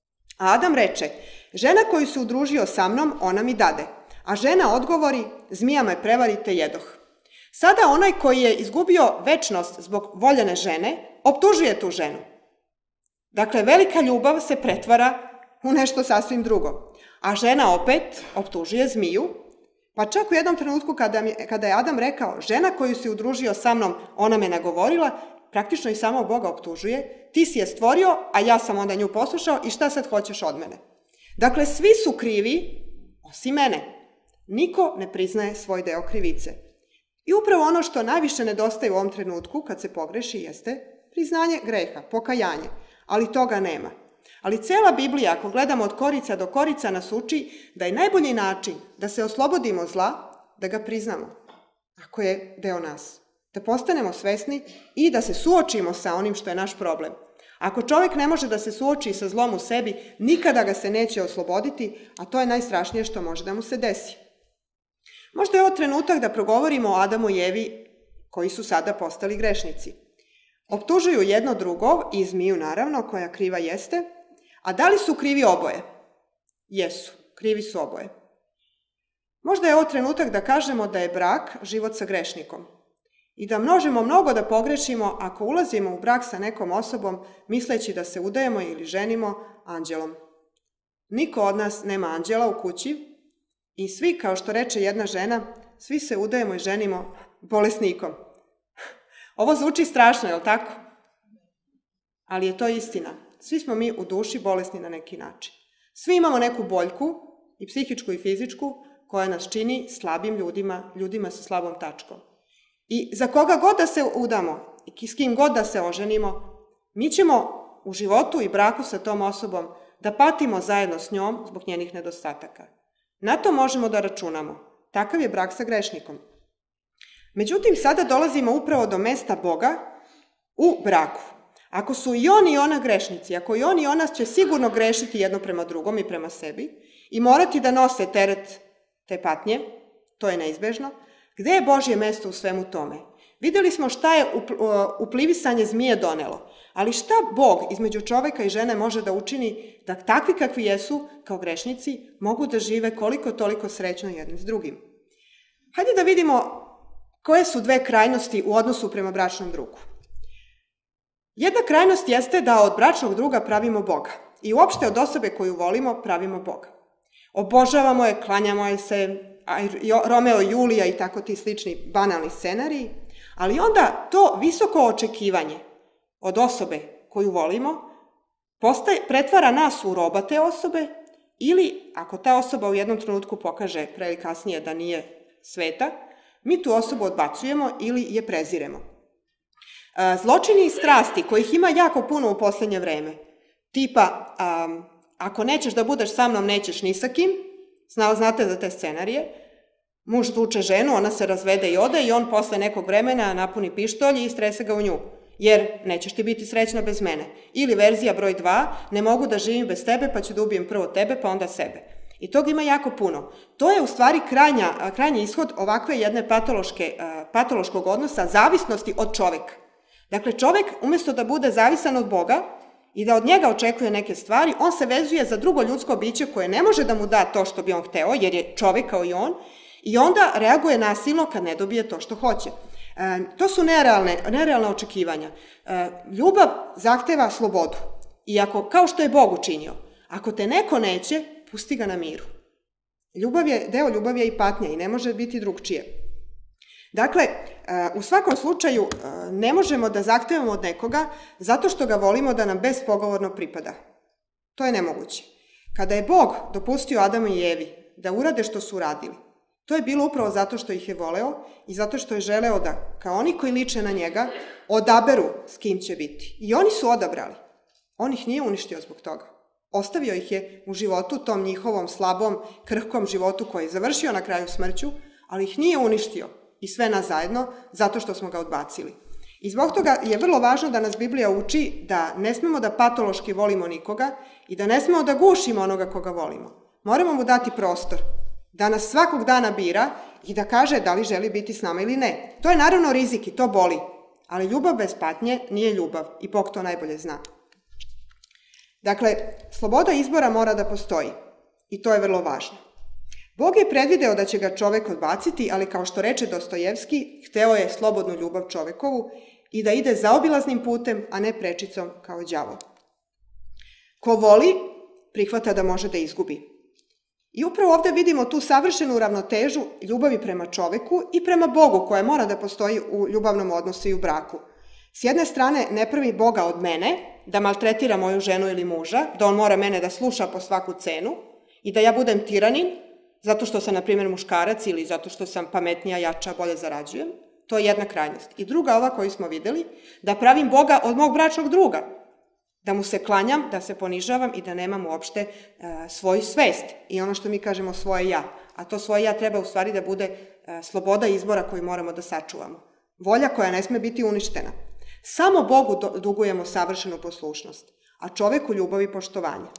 A Adam reče: žena koju se udružio sa mnom, ona mi dade. A žena odgovori: zmija me prevari te jedoh. Sada onaj koji je izgubio večnost zbog voljene žene, optužuje tu ženu. Dakle, velika ljubav se pretvara u nešto sasvim drugo. A žena opet optužuje zmiju, pa čak u jednom trenutku kada, mi, kada je Adam rekao: žena koju si udružio sa mnom, ona me nagovorila, praktično i samo Boga optužuje: ti si je stvorio, a ja sam onda nju poslušao i šta sad hoćeš od mene? Dakle, svi su krivi, osim mene. Niko ne priznaje svoj deo krivice. I upravo ono što najviše nedostaje u ovom trenutku kad se pogreši jeste priznanje greha, pokajanje, ali toga nema. Ali cela Biblija, ako gledamo od korica do korica, nas uči da je najbolji način da se oslobodimo zla, da ga priznamo, ako je deo nas. Da postanemo svesni i da se suočimo sa onim što je naš problem. Ako čovjek ne može da se suoči sa zlom u sebi, nikada ga se neće osloboditi, a to je najstrašnije što može da mu se desi. Možda je ovo trenutak da progovorimo o Adamu i Evi, koji su sada postali grešnici. Optužuju jedno drugo, i zmiju naravno, koja kriva jeste, a da li su krivi oboje? Jesu, krivi su oboje. Možda je ovo trenutak da kažemo da je brak život sa grešnikom i da možemo mnogo da pogrešimo ako ulazimo u brak sa nekom osobom misleći da se udajemo ili ženimo anđelom. Niko od nas nema anđela u kući i svi, kao što reče jedna žena, svi se udajemo i ženimo bolesnikom. Ovo zvuči strašno, je li tako? Ali je to istina. Svi smo mi u duši bolesni na neki način. Svi imamo neku boljku, i psihičku i fizičku, koja nas čini slabim ljudima, ljudima sa slabom tačkom. I za koga god da se udamo, i s kim god da se oženimo, mi ćemo u životu i braku sa tom osobom da patimo zajedno s njom zbog njenih nedostataka. Na to možemo da računamo. Takav je brak sa grešnikom. Međutim, sada dolazimo upravo do mesta Boga u braku. Ako su i on i ona grešnici, ako i on i ona će sigurno grešiti jedno prema drugom i prema sebi i morati da nose teret te patnje, to je neizbežno, gde je Božje mesto u svemu tome? Videli smo šta je uplivisanje zmije donelo, ali šta Bog između čoveka i žene može da učini da takvi kakvi jesu, kao grešnici, mogu da žive koliko toliko srećno jednim s drugim. Hajde da vidimo koje su dve krajnosti u odnosu prema bračnom drugu. Jedna krajnost jeste da od bračnog druga pravimo Boga i uopšte od osobe koju volimo pravimo Boga. Obožavamo je, klanjamo je se, Romeo i Julija i tako ti slični banalni scenariji, ali onda to visoko očekivanje od osobe koju volimo postaje, pretvara nas u roba te osobe ili ako ta osoba u jednom trenutku pokaže pre ili kasnije da nije sveta, mi tu osobu odbacujemo ili je preziremo. Zločini i strasti, kojih ima jako puno u poslednje vreme, tipa um, ako nećeš da budeš sa mnom, nećeš ni sa kim, znate za te scenarije, muž tuče ženu, ona se razvede i ode i on posle nekog vremena napuni pištolj i strese ga u nju, jer nećeš ti biti srećna bez mene. Ili verzija broj dva, ne mogu da živim bez tebe pa ću da ubijem prvo tebe pa onda sebe. I toga ima jako puno. To je u stvari krajnja, krajnji ishod ovakve jedne patološke, patološkog odnosa zavisnosti od čoveka. Dakle, čovek umjesto da bude zavisan od Boga i da od njega očekuje neke stvari, on se vezuje za drugo ljudsko biće koje ne može da mu da to što bi on hteo, jer je čovek kao i on, i onda reaguje nasilno kad ne dobije to što hoće. E, to su nerealne, nerealne očekivanja. E, ljubav zahteva slobodu. I ako, kao što je Bog učinio, ako te neko neće, pusti ga na miru. Ljubav je, deo ljubav je i patnja i ne može biti drugčije. Dakle, u svakom slučaju ne možemo da zahtevamo od nekoga zato što ga volimo da nam bespogovorno pripada. To je nemoguće. Kada je Bog dopustio Adamu i Evi da urade što su uradili, to je bilo upravo zato što ih je voleo i zato što je želeo da, kao oni koji liče na njega, odaberu s kim će biti. I oni su odabrali. On ih nije uništio zbog toga. Ostavio ih je u životu, tom njihovom slabom, krhkom životu koji je završio na kraju smrću, ali ih nije uništio. I sve nas zajedno, zato što smo ga odbacili. I zbog toga je vrlo važno da nas Biblija uči da ne smemo da patološki volimo nikoga i da ne smemo da gušimo onoga koga volimo. Moramo mu dati prostor, da nas svakog dana bira i da kaže da li želi biti s nama ili ne. To je naravno rizik i to boli, ali ljubav bez patnje nije ljubav i Bog to najbolje zna. Dakle, sloboda izbora mora da postoji i to je vrlo važno. Bog je predvideo da će ga čovek odbaciti, ali kao što reče Dostojevski, hteo je slobodnu ljubav čovekovu i da ide zaobilaznim putem, a ne prečicom kao đavo. Ko voli, prihvata da može da izgubi. I upravo ovde vidimo tu savršenu ravnotežu ljubavi prema čoveku i prema Bogu, koja mora da postoji u ljubavnom odnosu i u braku. S jedne strane, ne pravi Boga od mene, da maltretira moju ženu ili muža, da on mora mene da sluša po svaku cenu i da ja budem tiranin, zato što sam, na primjer, muškarac ili zato što sam pametnija, jača, bolje zarađujem. To je jedna krajnost. I druga, ova koju smo videli, da pravim Boga od mog bračnog druga. Da mu se klanjam, da se ponižavam i da nemam uopšte e, svoju svest. I ono što mi kažemo svoje ja. A to svoje ja treba u stvari da bude e, sloboda izbora koju moramo da sačuvamo. Volja koja ne sme biti uništena. Samo Bogu dugujemo savršenu poslušnost, a čoveku ljubav i poštovanje.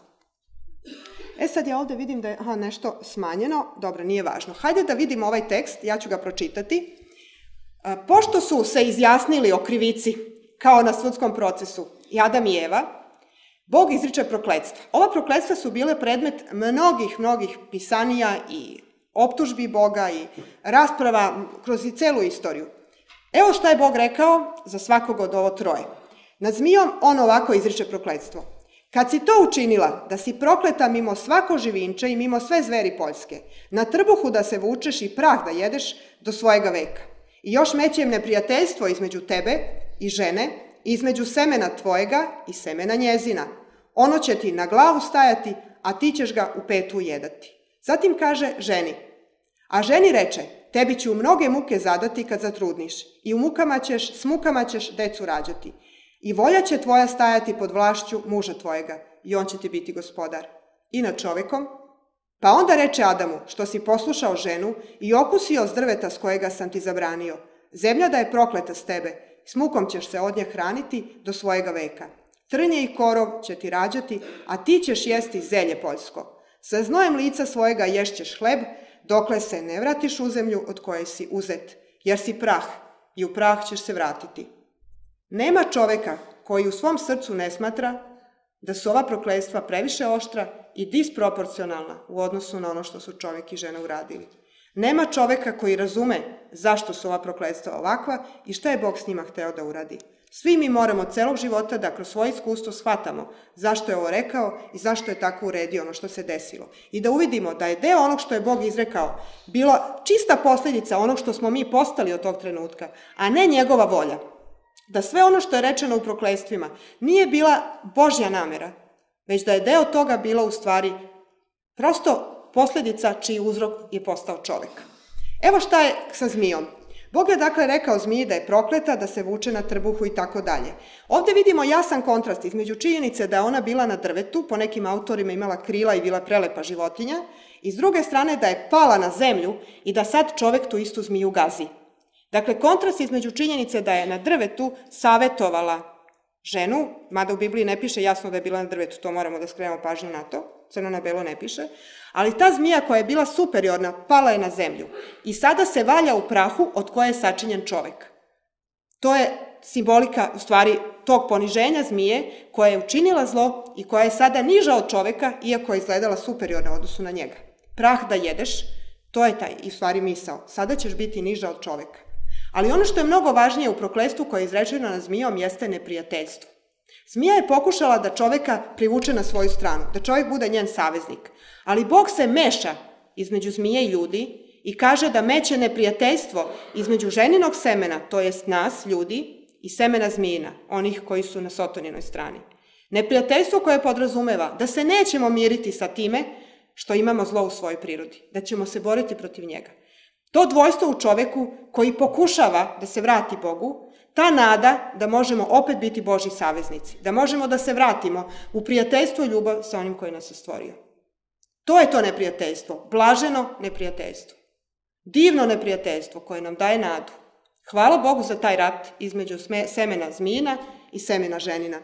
E sad ja ovde vidim da je aha, nešto smanjeno, dobro, nije važno. Hajde da vidimo ovaj tekst, ja ću ga pročitati. Pošto su se izjasnili o krivici, kao na sudskom procesu, i Adam i Eva, Bog izriče prokletstva. Ova prokletstva su bile predmet mnogih, mnogih pisanija i optužbi Boga i rasprava kroz i celu istoriju. Evo šta je Bog rekao za svakog od ovo troje. Nad zmijom on ovako izriče prokletstvo. Kad si to učinila, da si prokleta mimo svako živinče i mimo sve zveri poljske, na trbuhu da se vučeš i prah da jedeš do svojega veka. I još mećem neprijateljstvo između tebe i žene, između semena tvojega i semena njezina. Ono će ti na glavu stajati, a ti ćeš ga u petu jedati. Zatim kaže ženi, a ženi reče, tebi ću mnoge muke zadati kad zatrudniš i u mukama ćeš, s mukama ćeš decu rađati. I volja će tvoja stajati pod vlašću muža tvojega i on će ti biti gospodar. I nad čovekom? Pa onda reče Adamu, što si poslušao ženu i okusio s drveta s kojega sam ti zabranio. Zemlja da je prokleta s tebe, s mukom ćeš se od nje hraniti do svojega veka. Trnje i korov će ti rađati, a ti ćeš jesti zelje poljsko. Sa znojem lica svojega ješćeš hleb, dokle se ne vratiš u zemlju od koje si uzet, jer si prah, i u prah ćeš se vratiti. Nema čoveka koji u svom srcu ne smatra da su ova prokletstva previše oštra i disproporcionalna u odnosu na ono što su čovek i žena uradili. Nema čoveka koji razume zašto su ova prokletstva ovakva i šta je Bog s njima hteo da uradi. Svi mi moramo celog života da kroz svoje iskustvo shvatamo zašto je ovo rekao i zašto je tako uredio ono što se desilo. I da uvidimo da je deo onog što je Bog izrekao bila čista posljedica onog što smo mi postali od tog trenutka, a ne njegova volja. Da sve ono što je rečeno u prokletstvima nije bila Božja namera, već da je deo toga bila u stvari prosto posljedica čiji uzrok je postao čovek. Evo šta je sa zmijom. Bog je dakle rekao zmiji da je prokleta, da se vuče na trbuhu i tako dalje. Ovde vidimo jasan kontrast između činjenice da je ona bila na drvetu, po nekim autorima imala krila i bila prelepa životinja, i s druge strane da je pala na zemlju i da sad čovek tu istu zmiju gazi. Dakle, kontrast između činjenice da je na drvetu savetovala ženu, mada u Bibliji ne piše jasno da je bila na drvetu, to moramo da skrenemo pažnju na to, crno na belo ne piše, ali ta zmija koja je bila superiorna pala je na zemlju i sada se valja u prahu od koje je sačinjen čovek. To je simbolika u stvari tog poniženja zmije koja je učinila zlo i koja je sada niža od čoveka, iako je izgledala superiorna u odnosu na njega. Prah da jedeš, to je taj i u stvari misao. Sada ćeš biti niža od čoveka. Ali ono što je mnogo važnije u prokletstvu koje je izrečeno na zmijom jeste neprijateljstvo. Zmija je pokušala da čoveka privuče na svoju stranu, da čovek bude njen saveznik. Ali Bog se meša između zmije i ljudi i kaže da meće neprijateljstvo između ženinog semena, to jest nas, ljudi, i semena zmijina, onih koji su na Sotoninoj strani. Neprijateljstvo koje podrazumeva da se nećemo miriti sa time što imamo zlo u svojoj prirodi, da ćemo se boriti protiv njega. To dvojstvo u čoveku koji pokušava da se vrati Bogu, ta nada da možemo opet biti Božji saveznici, da možemo da se vratimo u prijateljstvo i ljubav sa onim koji nas je stvorio. To je to neprijateljstvo, blaženo neprijateljstvo. Divno neprijateljstvo koje nam daje nadu. Hvala Bogu za taj rat između semena zmijina i semena ženina.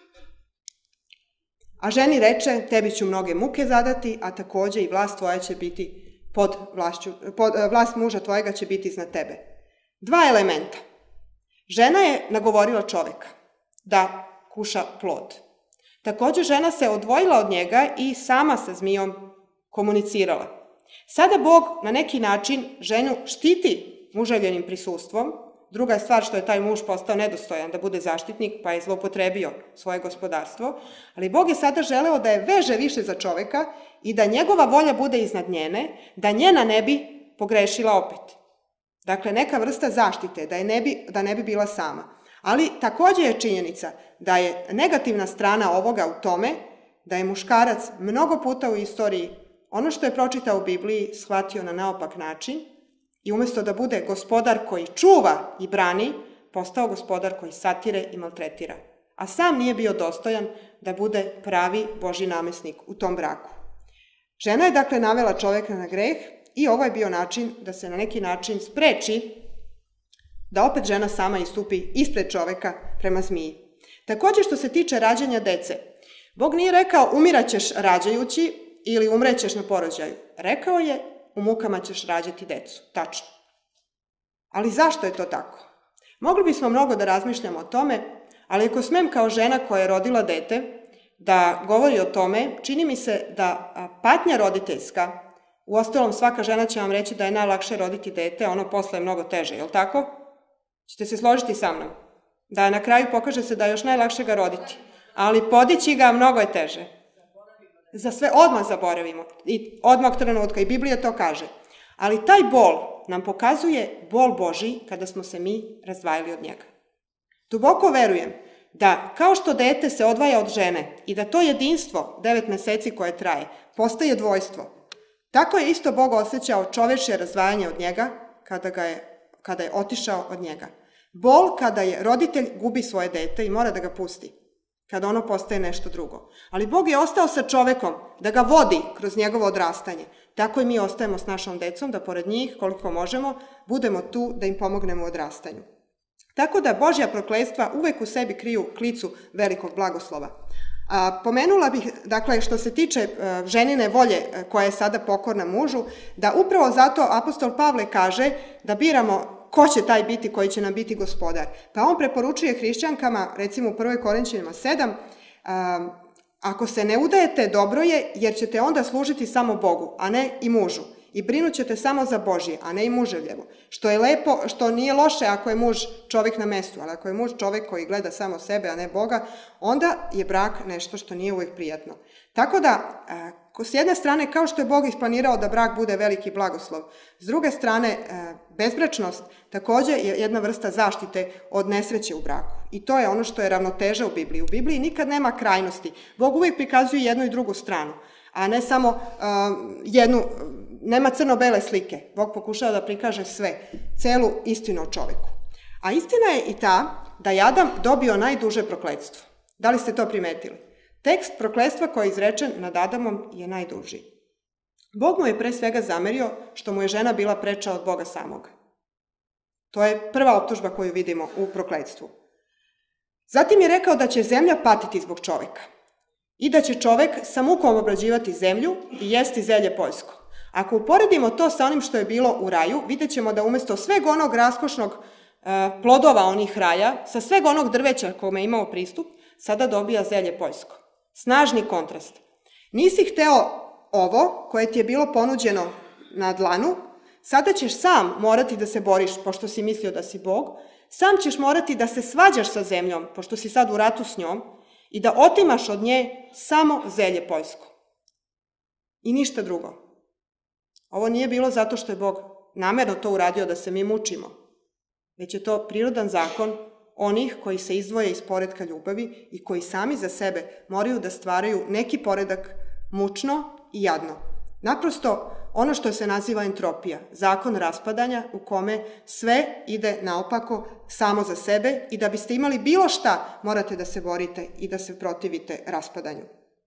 A ženi reče, tebi ću mnoge muke zadati, a takođe i vlast tvoja će biti pod vlašću, pod, vlast muža tvojega će biti iznad tebe. Dva elementa. Žena je nagovorila čoveka da kuša plod. Takođe žena se odvojila od njega i sama sa zmijom komunicirala. Sada Bog na neki način ženu štiti muževljenim prisustvom. Druga je stvar što je taj muž postao nedostojan da bude zaštitnik, pa je zloupotrebio svoje gospodarstvo, ali Bog je sada želeo da je veže više za čoveka i da njegova volja bude iznad njene, da njena ne bi pogrešila opet. Dakle, neka vrsta zaštite, da, je ne bi, da ne bi bila sama. Ali takođe je činjenica da je negativna strana ovoga u tome da je muškarac mnogo puta u istoriji ono što je pročitao u Bibliji shvatio na naopak način i umesto da bude gospodar koji čuva i brani, postao gospodar koji satire i maltretira. A sam nije bio dostojan da bude pravi Božji namesnik u tom braku. Žena je dakle navela čoveka na greh i ovo je bio način da se na neki način spreči da opet žena sama istupi ispred čoveka prema zmiji. Takođe što se tiče rađanja dece, Bog nije rekao umiraćeš rađajući ili umrećeš na porođaju. Rekao je u mukama ćeš rađati decu. Tačno. Ali zašto je to tako? Mogli bismo mnogo da razmišljamo o tome, ali ako smem kao žena koja je rodila dete da govori o tome, čini mi se da patnja roditeljska, uostalom svaka žena će vam reći da je najlakše roditi dete, ono posle je mnogo teže, je li tako? Ćete se složiti sa mnom? Da na kraju pokaže se da je još najlakše ga roditi, ali podići ga mnogo je teže. Za sve odmah zaboravimo i odmah trenutka i Biblija to kaže. Ali taj bol nam pokazuje bol Božji kada smo se mi razdvajali od njega. Duboko verujem da kao što dete se odvaja od žene i da to jedinstvo devet meseci koje traje postaje dvojstvo, tako je isto Bog osjećao čovečje razdvajanje od njega kada, ga je, kada je otišao od njega. Bol kada je roditelj gubi svoje dete i mora da ga pusti, kada ono postaje nešto drugo. Ali Bog je ostao sa čovekom da ga vodi kroz njegovo odrastanje. Tako i mi ostajemo s našom decom, da pored njih, koliko možemo, budemo tu da im pomognemo u odrastanju. Tako da Božja prokletstva uvek u sebi kriju klicu velikog blagoslova. A, pomenula bih, dakle, što se tiče a, ženine volje a, koja je sada pokorna mužu, da upravo zato apostol Pavle kaže da biramo ko će taj biti koji će nam biti gospodar. Pa on preporučuje hrišćankama, recimo u prvoj Korinćanima sedam, um, ako se ne udajete, dobro je, jer ćete onda služiti samo Bogu, a ne i mužu. I brinut ćete samo za Božje, a ne i muževljevo. Što je lepo, što nije loše ako je muž čovjek na mestu, ali ako je muž čovjek koji gleda samo sebe, a ne Boga, onda je brak nešto što nije uvijek prijatno. Tako da, s jedne strane, kao što je Bog isplanirao da brak bude veliki blagoslov, s druge strane, bezbračnost također je jedna vrsta zaštite od nesreće u braku. I to je ono što je ravnoteža u Bibliji. U Bibliji nikad nema krajnosti. Bog uvijek prikazuje jednu i drugu stranu, a ne samo uh, jednu, nema crno-bele slike. Bog pokušava da prikaže sve, celu istinu o čoveku. A istina je i ta da je Adam dobio najduže prokletstvo. Da li ste to primetili? Tekst prokletstva koji je izrečen nad Adamom je najduži. Bog mu je pre svega zamerio što mu je žena bila preča od Boga samog. To je prva optužba koju vidimo u prokletstvu. Zatim je rekao da će zemlja patiti zbog čoveka i da će čovek sa mukom obrađivati zemlju i jesti zelje poljsko. Ako uporedimo to sa onim što je bilo u raju, vidjet ćemo da umjesto sveg onog raskošnog e, plodova onih raja, sa sveg onog drveća kome je imao pristup, sada dobija zelje poljsko. Snažni kontrast. Nisi hteo ovo koje ti je bilo ponuđeno na dlanu, sada ćeš sam morati da se boriš, pošto si mislio da si Bog, sam ćeš morati da se svađaš sa zemljom, pošto si sad u ratu s njom, i da otimaš od nje samo zelje poljsko. I ništa drugo. Ovo nije bilo zato što je Bog namerno to uradio da se mi mučimo, već je to prirodan zakon onih koji se izdvoje iz poretka ljubavi i koji sami za sebe moraju da stvaraju neki poredak mučno i jadno. Naprosto ono što se naziva entropija, zakon raspadanja u kome sve ide naopako samo za sebe i da biste imali bilo šta morate da se borite i da se protivite raspadanju.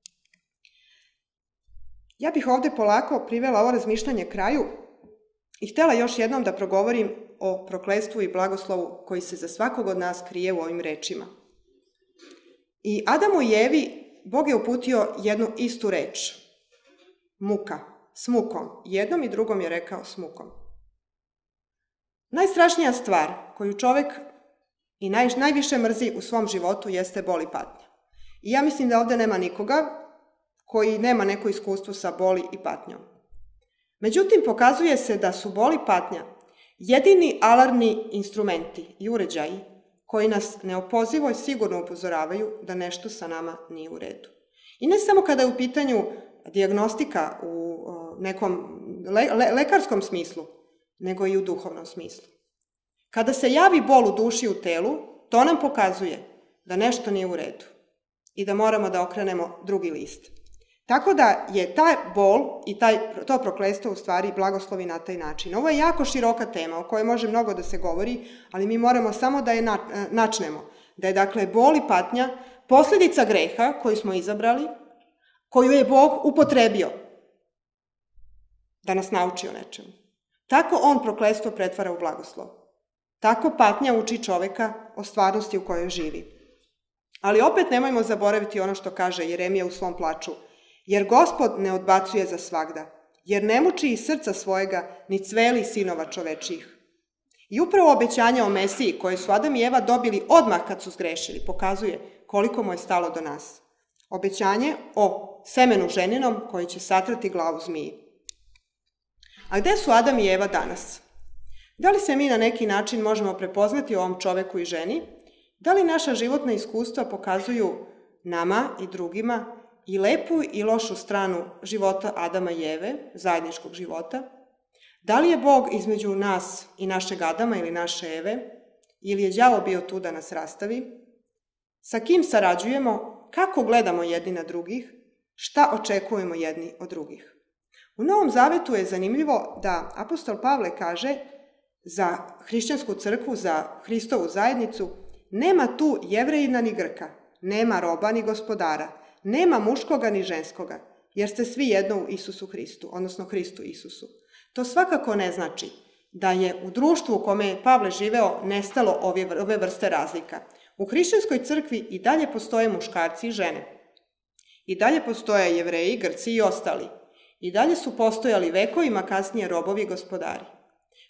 Ja bih ovde polako privela ovo razmišljanje kraju i htjela još jednom da progovorim o prokletstvu i blagoslovu koji se za svakog od nas krije u ovim rečima. I Adamu i Evi Bog je uputio jednu istu reč, muka, s mukom. Jednom i drugom je rekao s mukom. Najstrašnija stvar koju čovek i naj, najviše mrzi u svom životu jeste bol i patnja. I ja mislim da ovde nema nikoga koji nema neko iskustvo sa boli i patnjom. Međutim, pokazuje se da su bol i patnja jedini alarmni instrumenti i uređaji koji nas neopozivo i sigurno upozoravaju da nešto sa nama nije u redu. I ne samo kada je u pitanju dijagnostika u nekom le, le, lekarskom smislu, nego i u duhovnom smislu. Kada se javi bol u duši i u telu, to nam pokazuje da nešto nije u redu i da moramo da okrenemo drugi list. Tako da je taj bol i taj, to prokletstvo u stvari blagoslovi na taj način. Ovo je jako široka tema o kojoj može mnogo da se govori, ali mi moramo samo da je na, načnemo. Da je dakle bol i patnja posljedica greha koju smo izabrali, koju je Bog upotrebio da nas nauči o nečemu. Tako on prokletstvo pretvara u blagoslov. Tako patnja uči čoveka o stvarnosti u kojoj živi. Ali opet nemojmo zaboraviti ono što kaže Jeremija u svom plaču. Jer Gospod ne odbacuje za svagda, jer ne muči iz srca svojega ni cveli sinova čovečijih. I upravo obećanje o Mesiji koje su Adam i Eva dobili odmah kad su zgrešili pokazuje koliko mu je stalo do nas. Obećanje o semenu ženinom koji će satrati glavu zmiji. A gde su Adam i Eva danas? Da li se mi na neki način možemo prepoznati u ovom čoveku i ženi? Da li naša životna iskustva pokazuju nama i drugima i lepu i lošu stranu života Adama i Eve, zajedničkog života? Da li je Bog između nas i našeg Adama ili naše Eve? Ili je đavo bio tu da nas rastavi? Sa kim sarađujemo? Kako gledamo jedni na drugih? Šta očekujemo jedni od drugih? U Novom Zavetu je zanimljivo da apostol Pavle kaže za hrišćansku crkvu, za Hristovu zajednicu, nema tu Jevrejina ni Grka, nema roba ni gospodara, nema muškoga ni ženskoga, jer ste svi jedno u Isusu Hristu, odnosno Hristu Isusu. To svakako ne znači da je u društvu u kome je Pavle živeo nestalo ove, ove vrste razlika. U hrišćanskoj crkvi i dalje postoje muškarci i žene. I dalje postoje Jevreji, Grci i ostali. I dalje su postojali vekovima kasnije robovi i gospodari.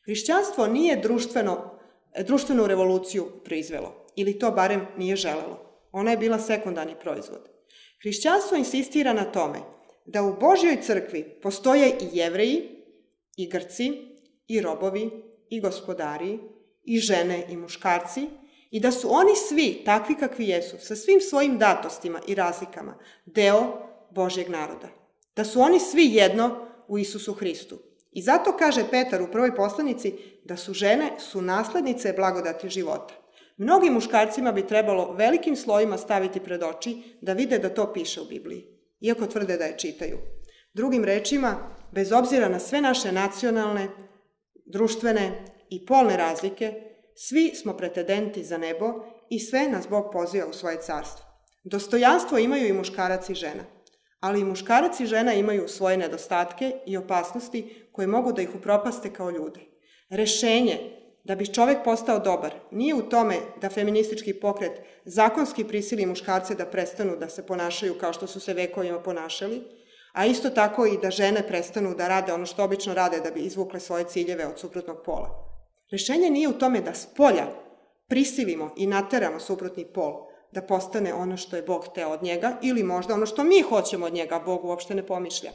Hrišćanstvo nije društveno, društvenu revoluciju proizvelo, ili to barem nije želelo. Ona je bila sekundarni proizvod. Hrišćanstvo insistira na tome da u Božjoj crkvi postoje i Jevreji, i Grci, i robovi, i gospodari, i žene, i muškarci, i da su oni svi, takvi kakvi jesu, sa svim svojim datostima i razlikama, deo Božjeg naroda. Da su oni svi jedno u Isusu Hristu. I zato kaže Petar u prvoj poslanici da su žene su naslednice blagodati života. Mnogim muškarcima bi trebalo velikim slojima staviti pred oči da vide da to piše u Bibliji, iako tvrde da je čitaju. Drugim rečima, bez obzira na sve naše nacionalne, društvene i polne razlike, svi smo pretendenti za nebo i sve nas Bog poziva u svoje carstvo. Dostojanstvo imaju i muškarac i žena, ali i muškarac i žena imaju svoje nedostatke i opasnosti koje mogu da ih upropaste kao ljude. Rešenje da bi čovek postao dobar nije u tome da feministički pokret zakonski prisili muškarce da prestanu da se ponašaju kao što su se vekovima ponašali, a isto tako i da žene prestanu da rade ono što obično rade da bi izvukle svoje ciljeve od suprotnog pola. Rešenje nije u tome da spolja prisilimo i nateramo suprotni pol da postane ono što je Bog hteo od njega ili možda ono što mi hoćemo od njega, a Bog uopšte ne pomišlja.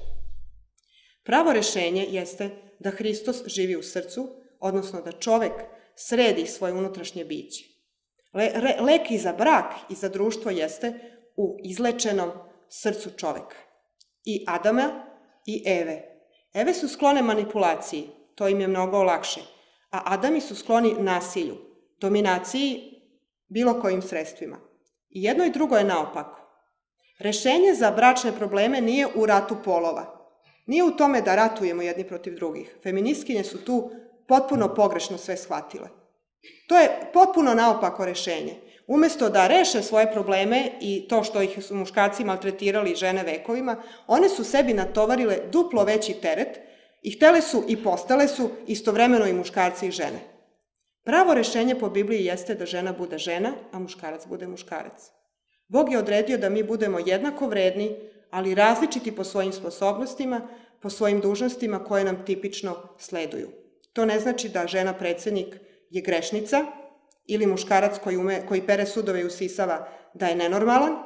Pravo rešenje jeste da Hristos živi u srcu, odnosno da čovek sredi svoje unutrašnje biće. Le, re, lek i za brak i za društvo jeste u izlečenom srcu čoveka. I Adama i Eve. Eve su sklone manipulaciji, to im je mnogo lakše, a Adami su skloni nasilju, dominaciji bilo kojim sredstvima. I jedno i drugo je naopako. Rešenje za bračne probleme nije u ratu polova. Nije u tome da ratujemo jedni protiv drugih. Feministkinje su tu potpuno pogrešno sve shvatile. To je potpuno naopako rešenje. Umesto da reše svoje probleme i to što ih su muškarci maltretirali žene vekovima, one su sebi natovarile duplo veći teret i htele su i postale su istovremeno i muškarci i žene. Pravo rešenje po Bibliji jeste da žena bude žena, a muškarac bude muškarac. Bog je odredio da mi budemo jednako vredni, ali različiti po svojim sposobnostima, po svojim dužnostima koje nam tipično sleduju. To ne znači da žena predsednik je grešnica ili muškarac koji, ume, koji pere sudove i usisava da je nenormalan.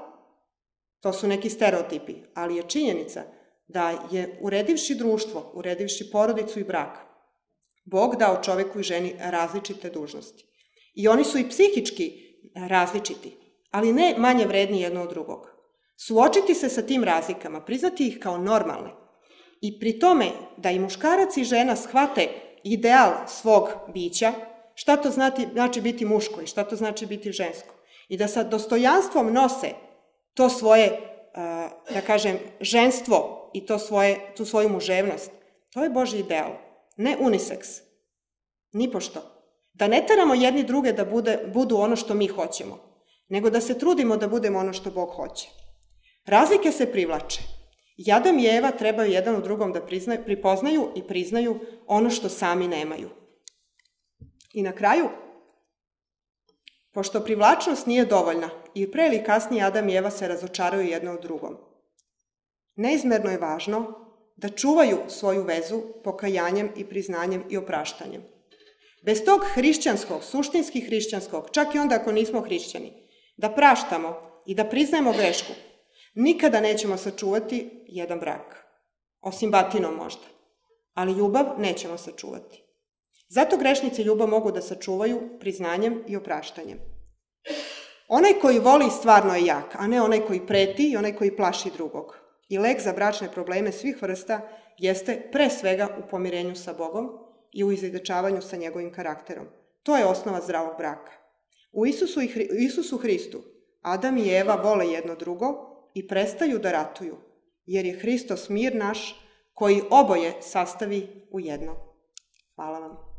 To su neki stereotipi, ali je činjenica da je uredivši društvo, uredivši porodicu i brak, Bog dao čoveku i ženi različite dužnosti. I oni su i psihički različiti, ali ne manje vredni jedno od drugog. Suočiti se sa tim razlikama, priznati ih kao normalne i pri tome da i muškarac i žena shvate ideal svog bića, šta to znači, znači biti muško i šta to znači biti žensko. I da sa dostojanstvom nose to svoje, da kažem, ženstvo i to svoje, tu svoju muževnost. To je Božji ideal, ne uniseks. Nipošto. Da ne teramo jedni druge da bude, budu ono što mi hoćemo, nego da se trudimo da budemo ono što Bog hoće. Razlike se privlače. I Adam i Eva trebaju jedan u drugom da priznaju, pripoznaju i priznaju ono što sami nemaju. I na kraju, pošto privlačnost nije dovoljna i pre ili kasnije Adam i Eva se razočaraju jedno u drugom, neizmerno je važno da čuvaju svoju vezu pokajanjem i priznanjem i opraštanjem. Bez tog hrišćanskog, suštinski hrišćanskog, čak i onda ako nismo hrišćani, da praštamo i da priznajemo grešku, nikada nećemo sačuvati jedan brak. Osim batinom možda. Ali ljubav nećemo sačuvati. Zato grešnici ljubav mogu da sačuvaju priznanjem i opraštanjem. Onaj koji voli stvarno je jak, a ne onaj koji preti i onaj koji plaši drugog. I lek za bračne probleme svih vrsta jeste pre svega u pomirenju sa Bogom i u izjednačavanju sa njegovim karakterom. To je osnova zdravog braka. U Isusu, i Hri, Isusu Hristu Adam i Eva vole jedno drugo i prestaju da ratuju, jer je Hristos mir naš koji oboje sastavi u jedno. Hvala vam.